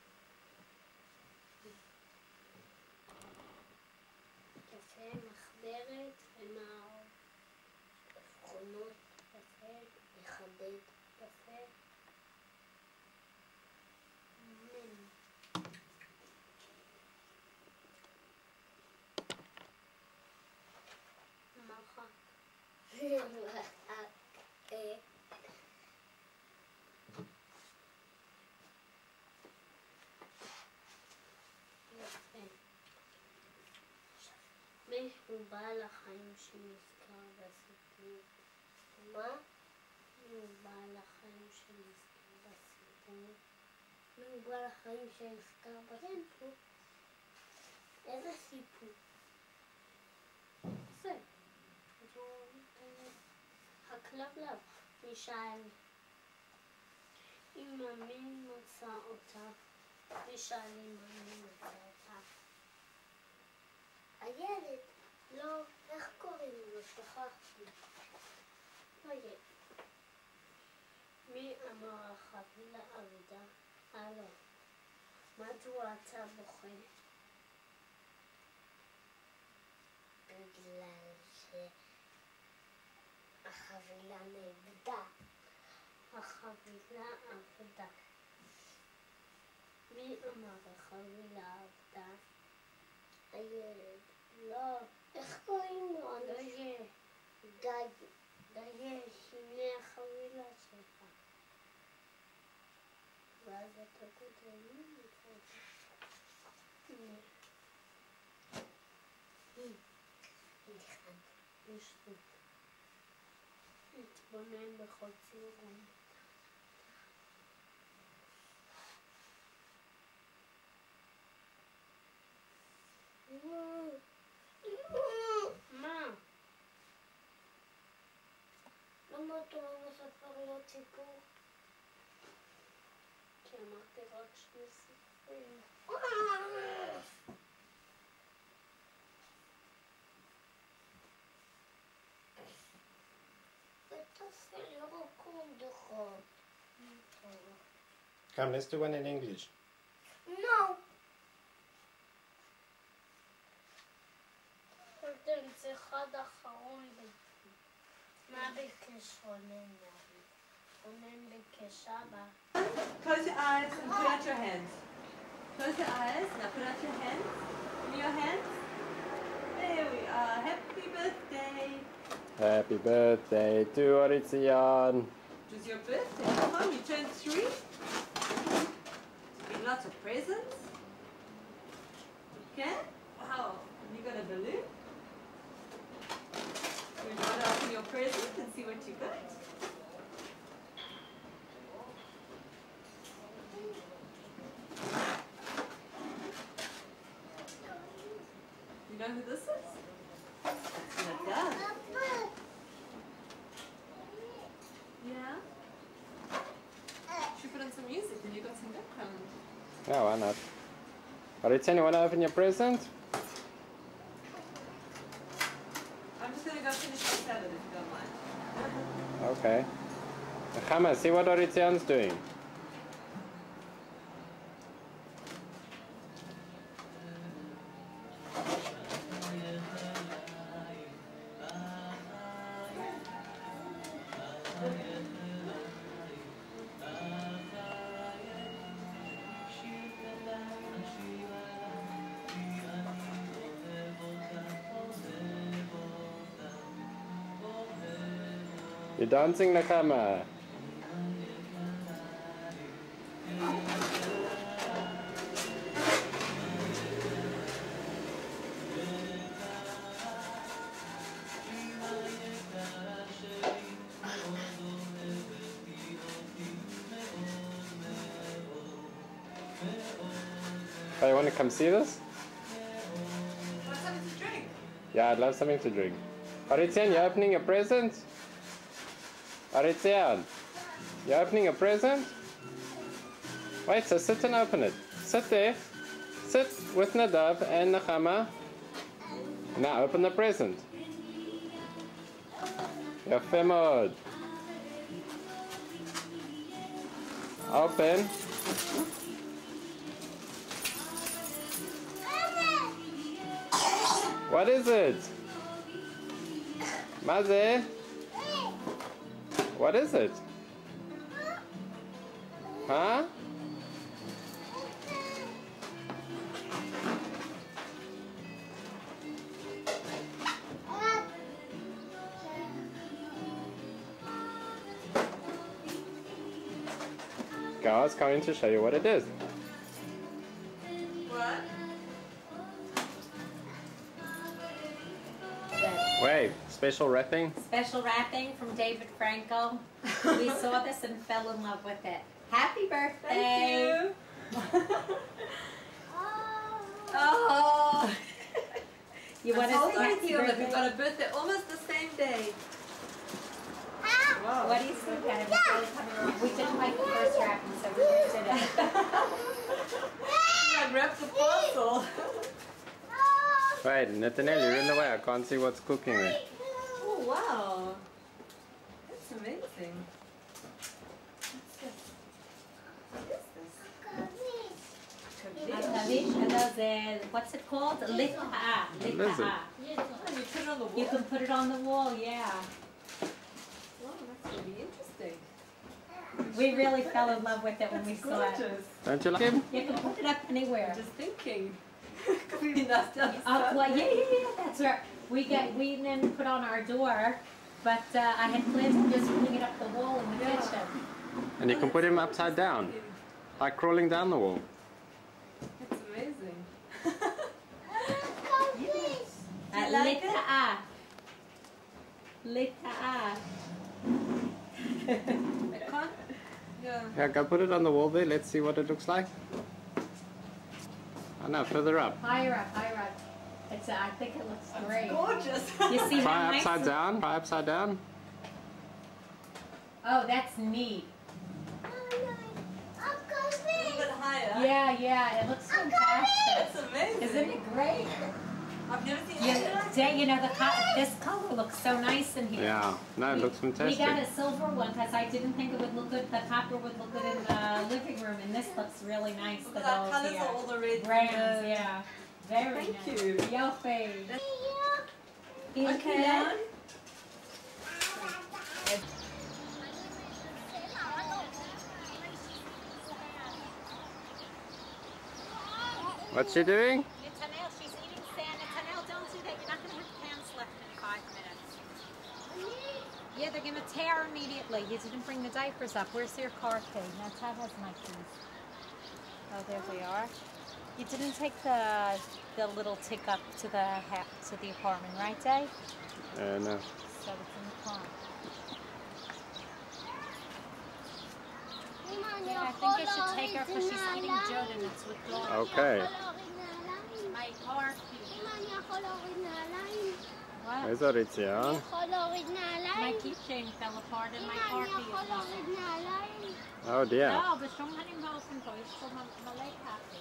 יפה, מחברת ומעור. עפרונות, יפה, לחדד, יפה. מחק. מי הוא בעל החיים שנזכר בסיפור? מה? מי הוא בעל החיים שנזכר בסיפור? מי הוא בעל החיים שנזכר בסיפור? איזה סיפור? זה. הכלבלב. מי שאל? אמא, מי מצא אותה? מי שאל אמא, מי מצא אותה? הילד. לא, איך קוראים לו? שכחתי. לא ילד. מי אמר החבילה אבדה? הלו. מדוע אתה בוכה? בגלל שהחבילה נאבדה. החבילה אבדה. מי אמר החבילה אבדה? הילד. לא. איך קוראים לו? גיא. גיא, הנה החבילה שלך. ואז אתה כותב לי להתבונן בכל ציורים. מה? למה אתה לא מספר לו סיפור? כי אמרתי רק 2 סיפורים. ותעשה לי רקום דוחות. Come, let's do one in English. No. זה אחד אחרון. מה ביקש רונן? רונן ביקש אבא. Close your eyes and put out your hands. Close your eyes, now put out your hands. Give me your hands. There we are. Happy birthday. Happy birthday to Oritzian. It was your birthday. Come on, you turned 3. Been lots of presents. Okay? Wow. You got a balloon. You want to open your present and see what you got? You know who this is? It's Nadav. Yeah? Should we put on some music and you got some background? Yeah, why not? Oritzian, you want to open your present? I'm just going to go finish my salad if you don't mind. Okay. Chama, see what Oritzian's doing. You're dancing, Nakama. Oh, you want to come see this? Want something to drink? Yeah, I'd love something to drink. Oritzian, you're opening a present? Oritzian, you're opening a present? Wait, so sit and open it. Sit there. Sit with Nadav and Nechama. Now open the present. Yafé מאוד. Open. What is it? מה זה? What is it? Huh? God's coming to show you what it is. What? Wait, special wrapping? Special wrapping from David Frankel. We saw this and fell in love with it. Happy birthday! Thank you. Oh. You want to told sing happy you that birthday? we've got a birthday almost the same day. Wow. What do you think, Adam? It's really coming around. We didn't like the first wrapping, so we just did it. I wrapped the parcel. Wait, Nathaniel, you're in the way. I can't see what's cooking there. Oh wow. That's amazing. What's it called? Likha. Lizard. You put it on the wall? You can put it on the wall, yeah. Oh, that's really interesting. We really fell in love with it when we That's saw it. gorgeous. Don't you like him? You can put it up anywhere. I'm just thinking. Could be nice to have Well, yeah, that's right. We didn't put on our door, but I had plans to just hang it up the wall in the kitchen. And you can put him upside down. Like crawling down the wall. It's amazing. Letter A. Letter A. Yeah. Yeah, go put it on the wall there. Let's see what it looks like. Oh no, further up. Higher up, higher up. I think it looks great. Gorgeous. You see how Try nice upside down. Try upside down. Oh, that's neat. A little bit higher. Yeah, it looks fantastic. That's amazing. Isn't it great? I've never seen anything like that. You know, this color looks so nice in here. Yeah, no, it looks We fantastic. got a silver one because I didn't think it would look good. The copper would look good in the living room, and this looks really nice. Look The at that those colours here. are all the red. Browns, yeah. Very Thank nice. you. Yofi. Okay. What's she doing? Nathaniel, she's eating sand. Nathaniel, don't do that. You're not going to have pants left in 5 minutes. Yeah, they're going to tear immediately. You didn't bring the diapers up. Where's your car key? Natal has my keys. Oh, there they are. You didn't take the little tick up to the apartment, right, Dave? No. So it's in the car. Yeah, I think I should take her because she's eating jod and it's withdrawing. Okay. My car key. What? Where's Aritzia? My keychain fell apart and my car key is missing. Oh dear. No, בשום פנים ואופן פה, יש פה מלא קאפי.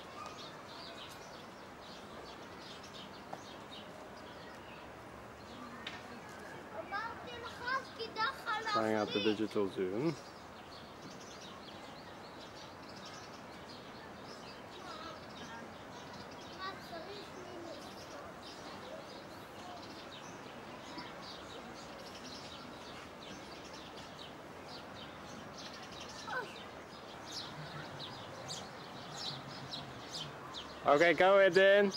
Trying out the digital zoom. Okay, go ahead then.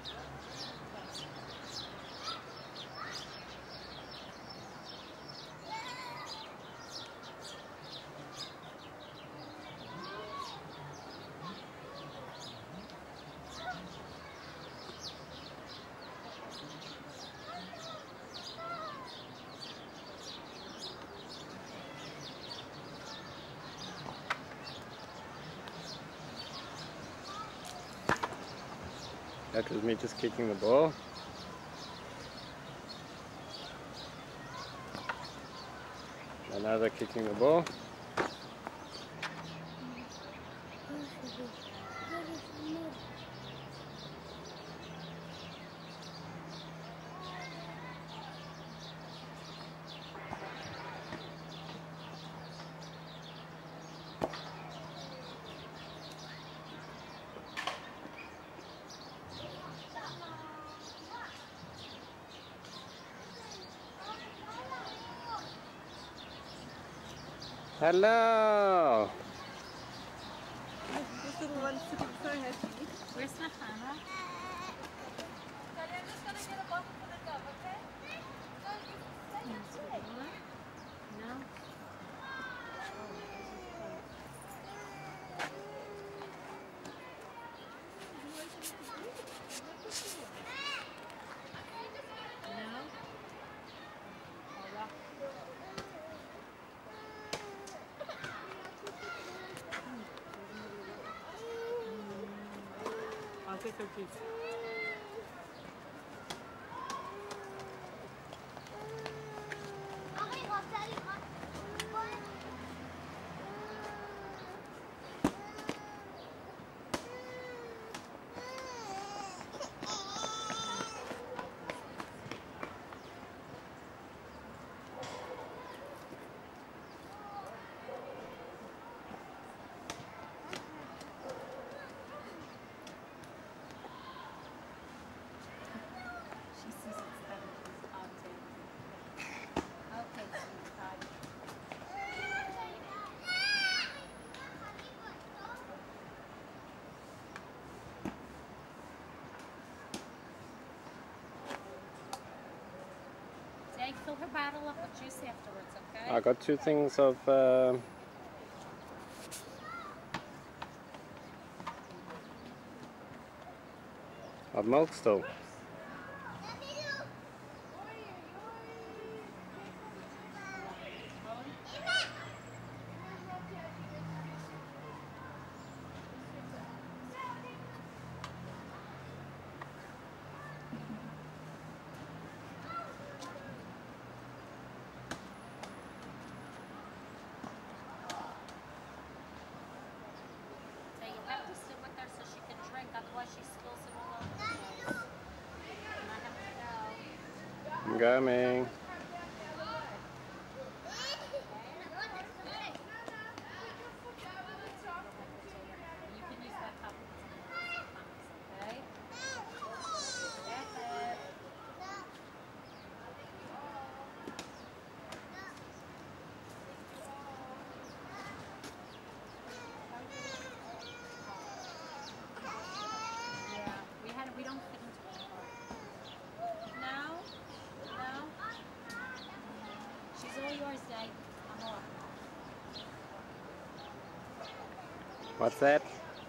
That was me just kicking the ball. Another kicking the ball. Hello! This little one's sitting so happy. Where's Nahana? I'm just going to get a bottle for the dog, okay? No? No? I'll take her keys. She sees it's better with object. Okay, sweetheart. Jake, fill her bottle up with juice afterwards, okay? I got 2 things of Of milk still. I'm coming. We don't fit into the car. No. She's all yours, Dad. I'm all. What's that?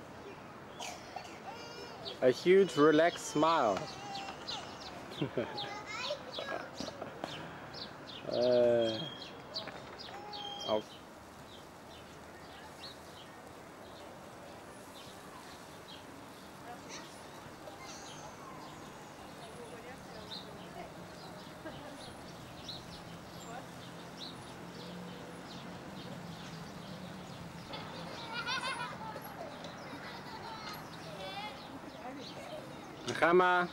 A huge relaxed smile. Oh. נחמה.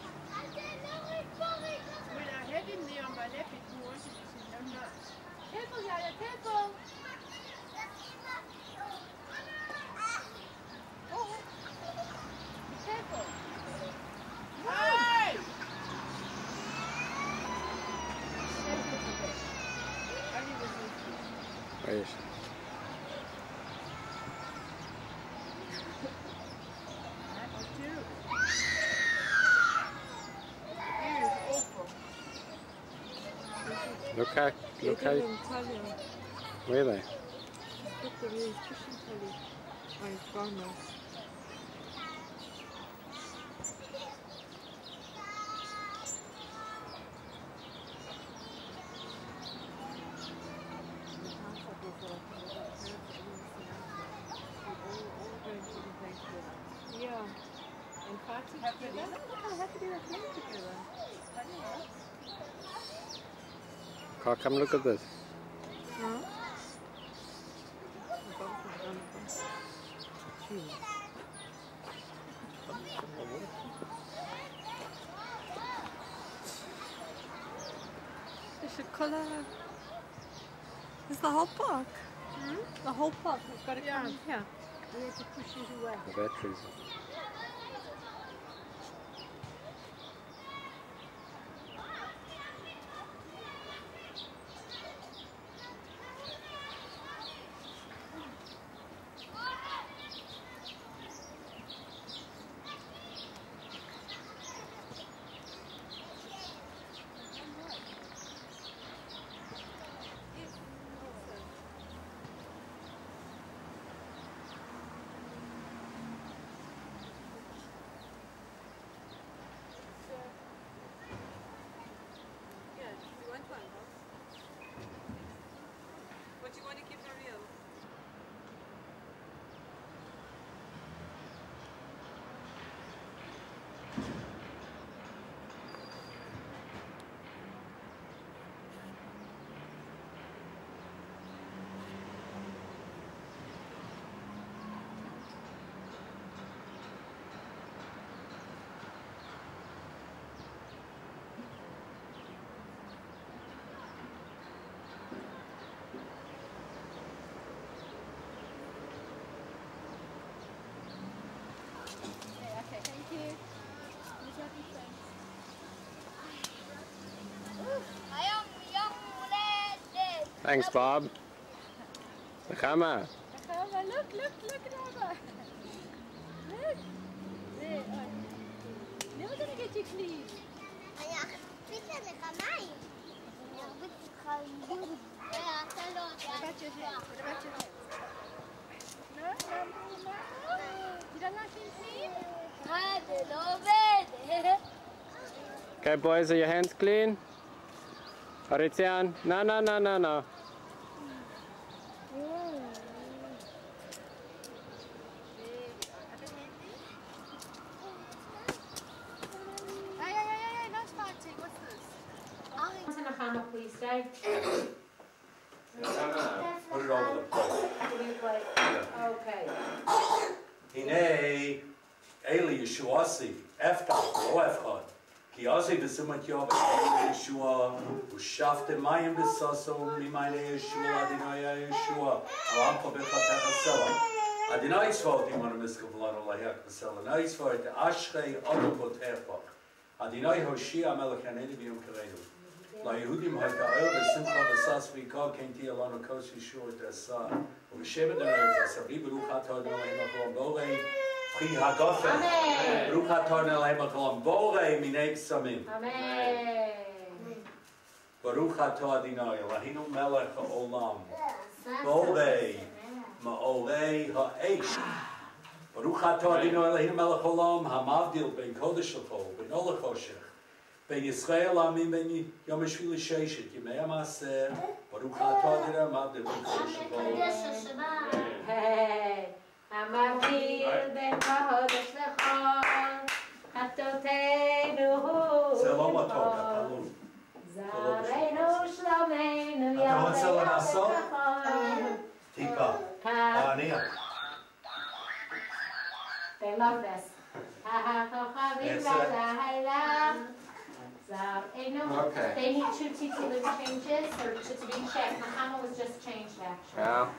Wait. Look how, really? Look, there is pushing telly. Oh, it's gone now. Yeah. And party together? Look how happy they're playing together. Carl, come look at this. Huh? They should colour. It's the whole park. The whole park has got to come in here. We have to push it away. The batteries. What do you want to give her real? Thanks, Bob. נחמה. Look at Abba. Look. There. Never gonna get you clean. אני אחפיץ עליך מים. אני ארביץ אותך עם דוד. אתה לא יודע. No. You don't like him clean? זה לא עובד. Okay, boys, are your hands clean? Arizian, no, no, no, no, no. Please, Dave. No, no, no. Put it over the plate. What do you play? Okay. הנה, אלי ישוע עשי, אפתח, לא אפחד. כי עשי בסימת יוב, אלי ישוע, ושפתם מים בסוסו, ממייני ישוע, אדיני ישוע, העם חבך תחסלה. אדיני צבאות עמנו מסקבלנו להיק בסלה, נאי צבאות אשרי אדו פותח. אדיני הושיע המלך הנני ביום קראנו. ליהודים הייתה ער בשמחה ושש ויקר כן תהיה לנו כוס ישוע תעשה. ובשבט הארץ סביב ברוך אתה אדוני אלוהים בורא פרי הגופן. ברוך אתה אדוני אלוהים בורא מיני בשמים. ברוך אתה אדוני אלוהינו מלך העולם. בורא מאורי האש. ברוך אתה אדוני אלוהינו מלך העולם המבדיל בין קודש לחול בין אור לחושך. בין ישראל לעמים בין יום השביעי לששת ימי המעשר ברוך אתה אדוני המבדיל בין קודש לחול. המבדיל בין קודש לחול, חטאותינו זה לא מתוק, הפעלול. זרענו שלומנו אתה רוצה לעשות? תיקח. תיקח. They love this. הכוכבים בלילה. Okay. They need Tutti to live changes or to be checked. Mahama was just changed actually. Yeah.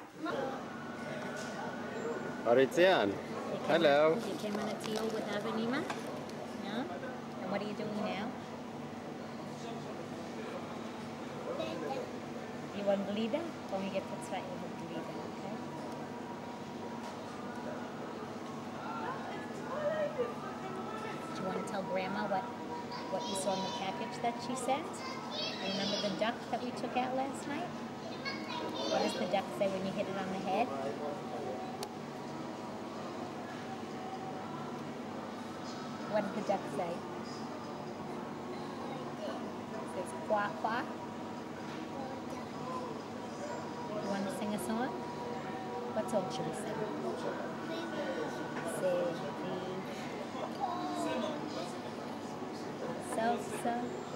Arizian, hello. You came on a deal with Avenima? Yeah? And what are you doing now? You want Glida? When we get to Tzvat, you want Glida, okay? Do you want to tell Grandma what you saw in the package that she sent? Remember the duck that we took out last night? What does the duck say when you hit it on the head? What did the duck say? It says quack quack. You want to sing a song? What song should we sing? Say, so.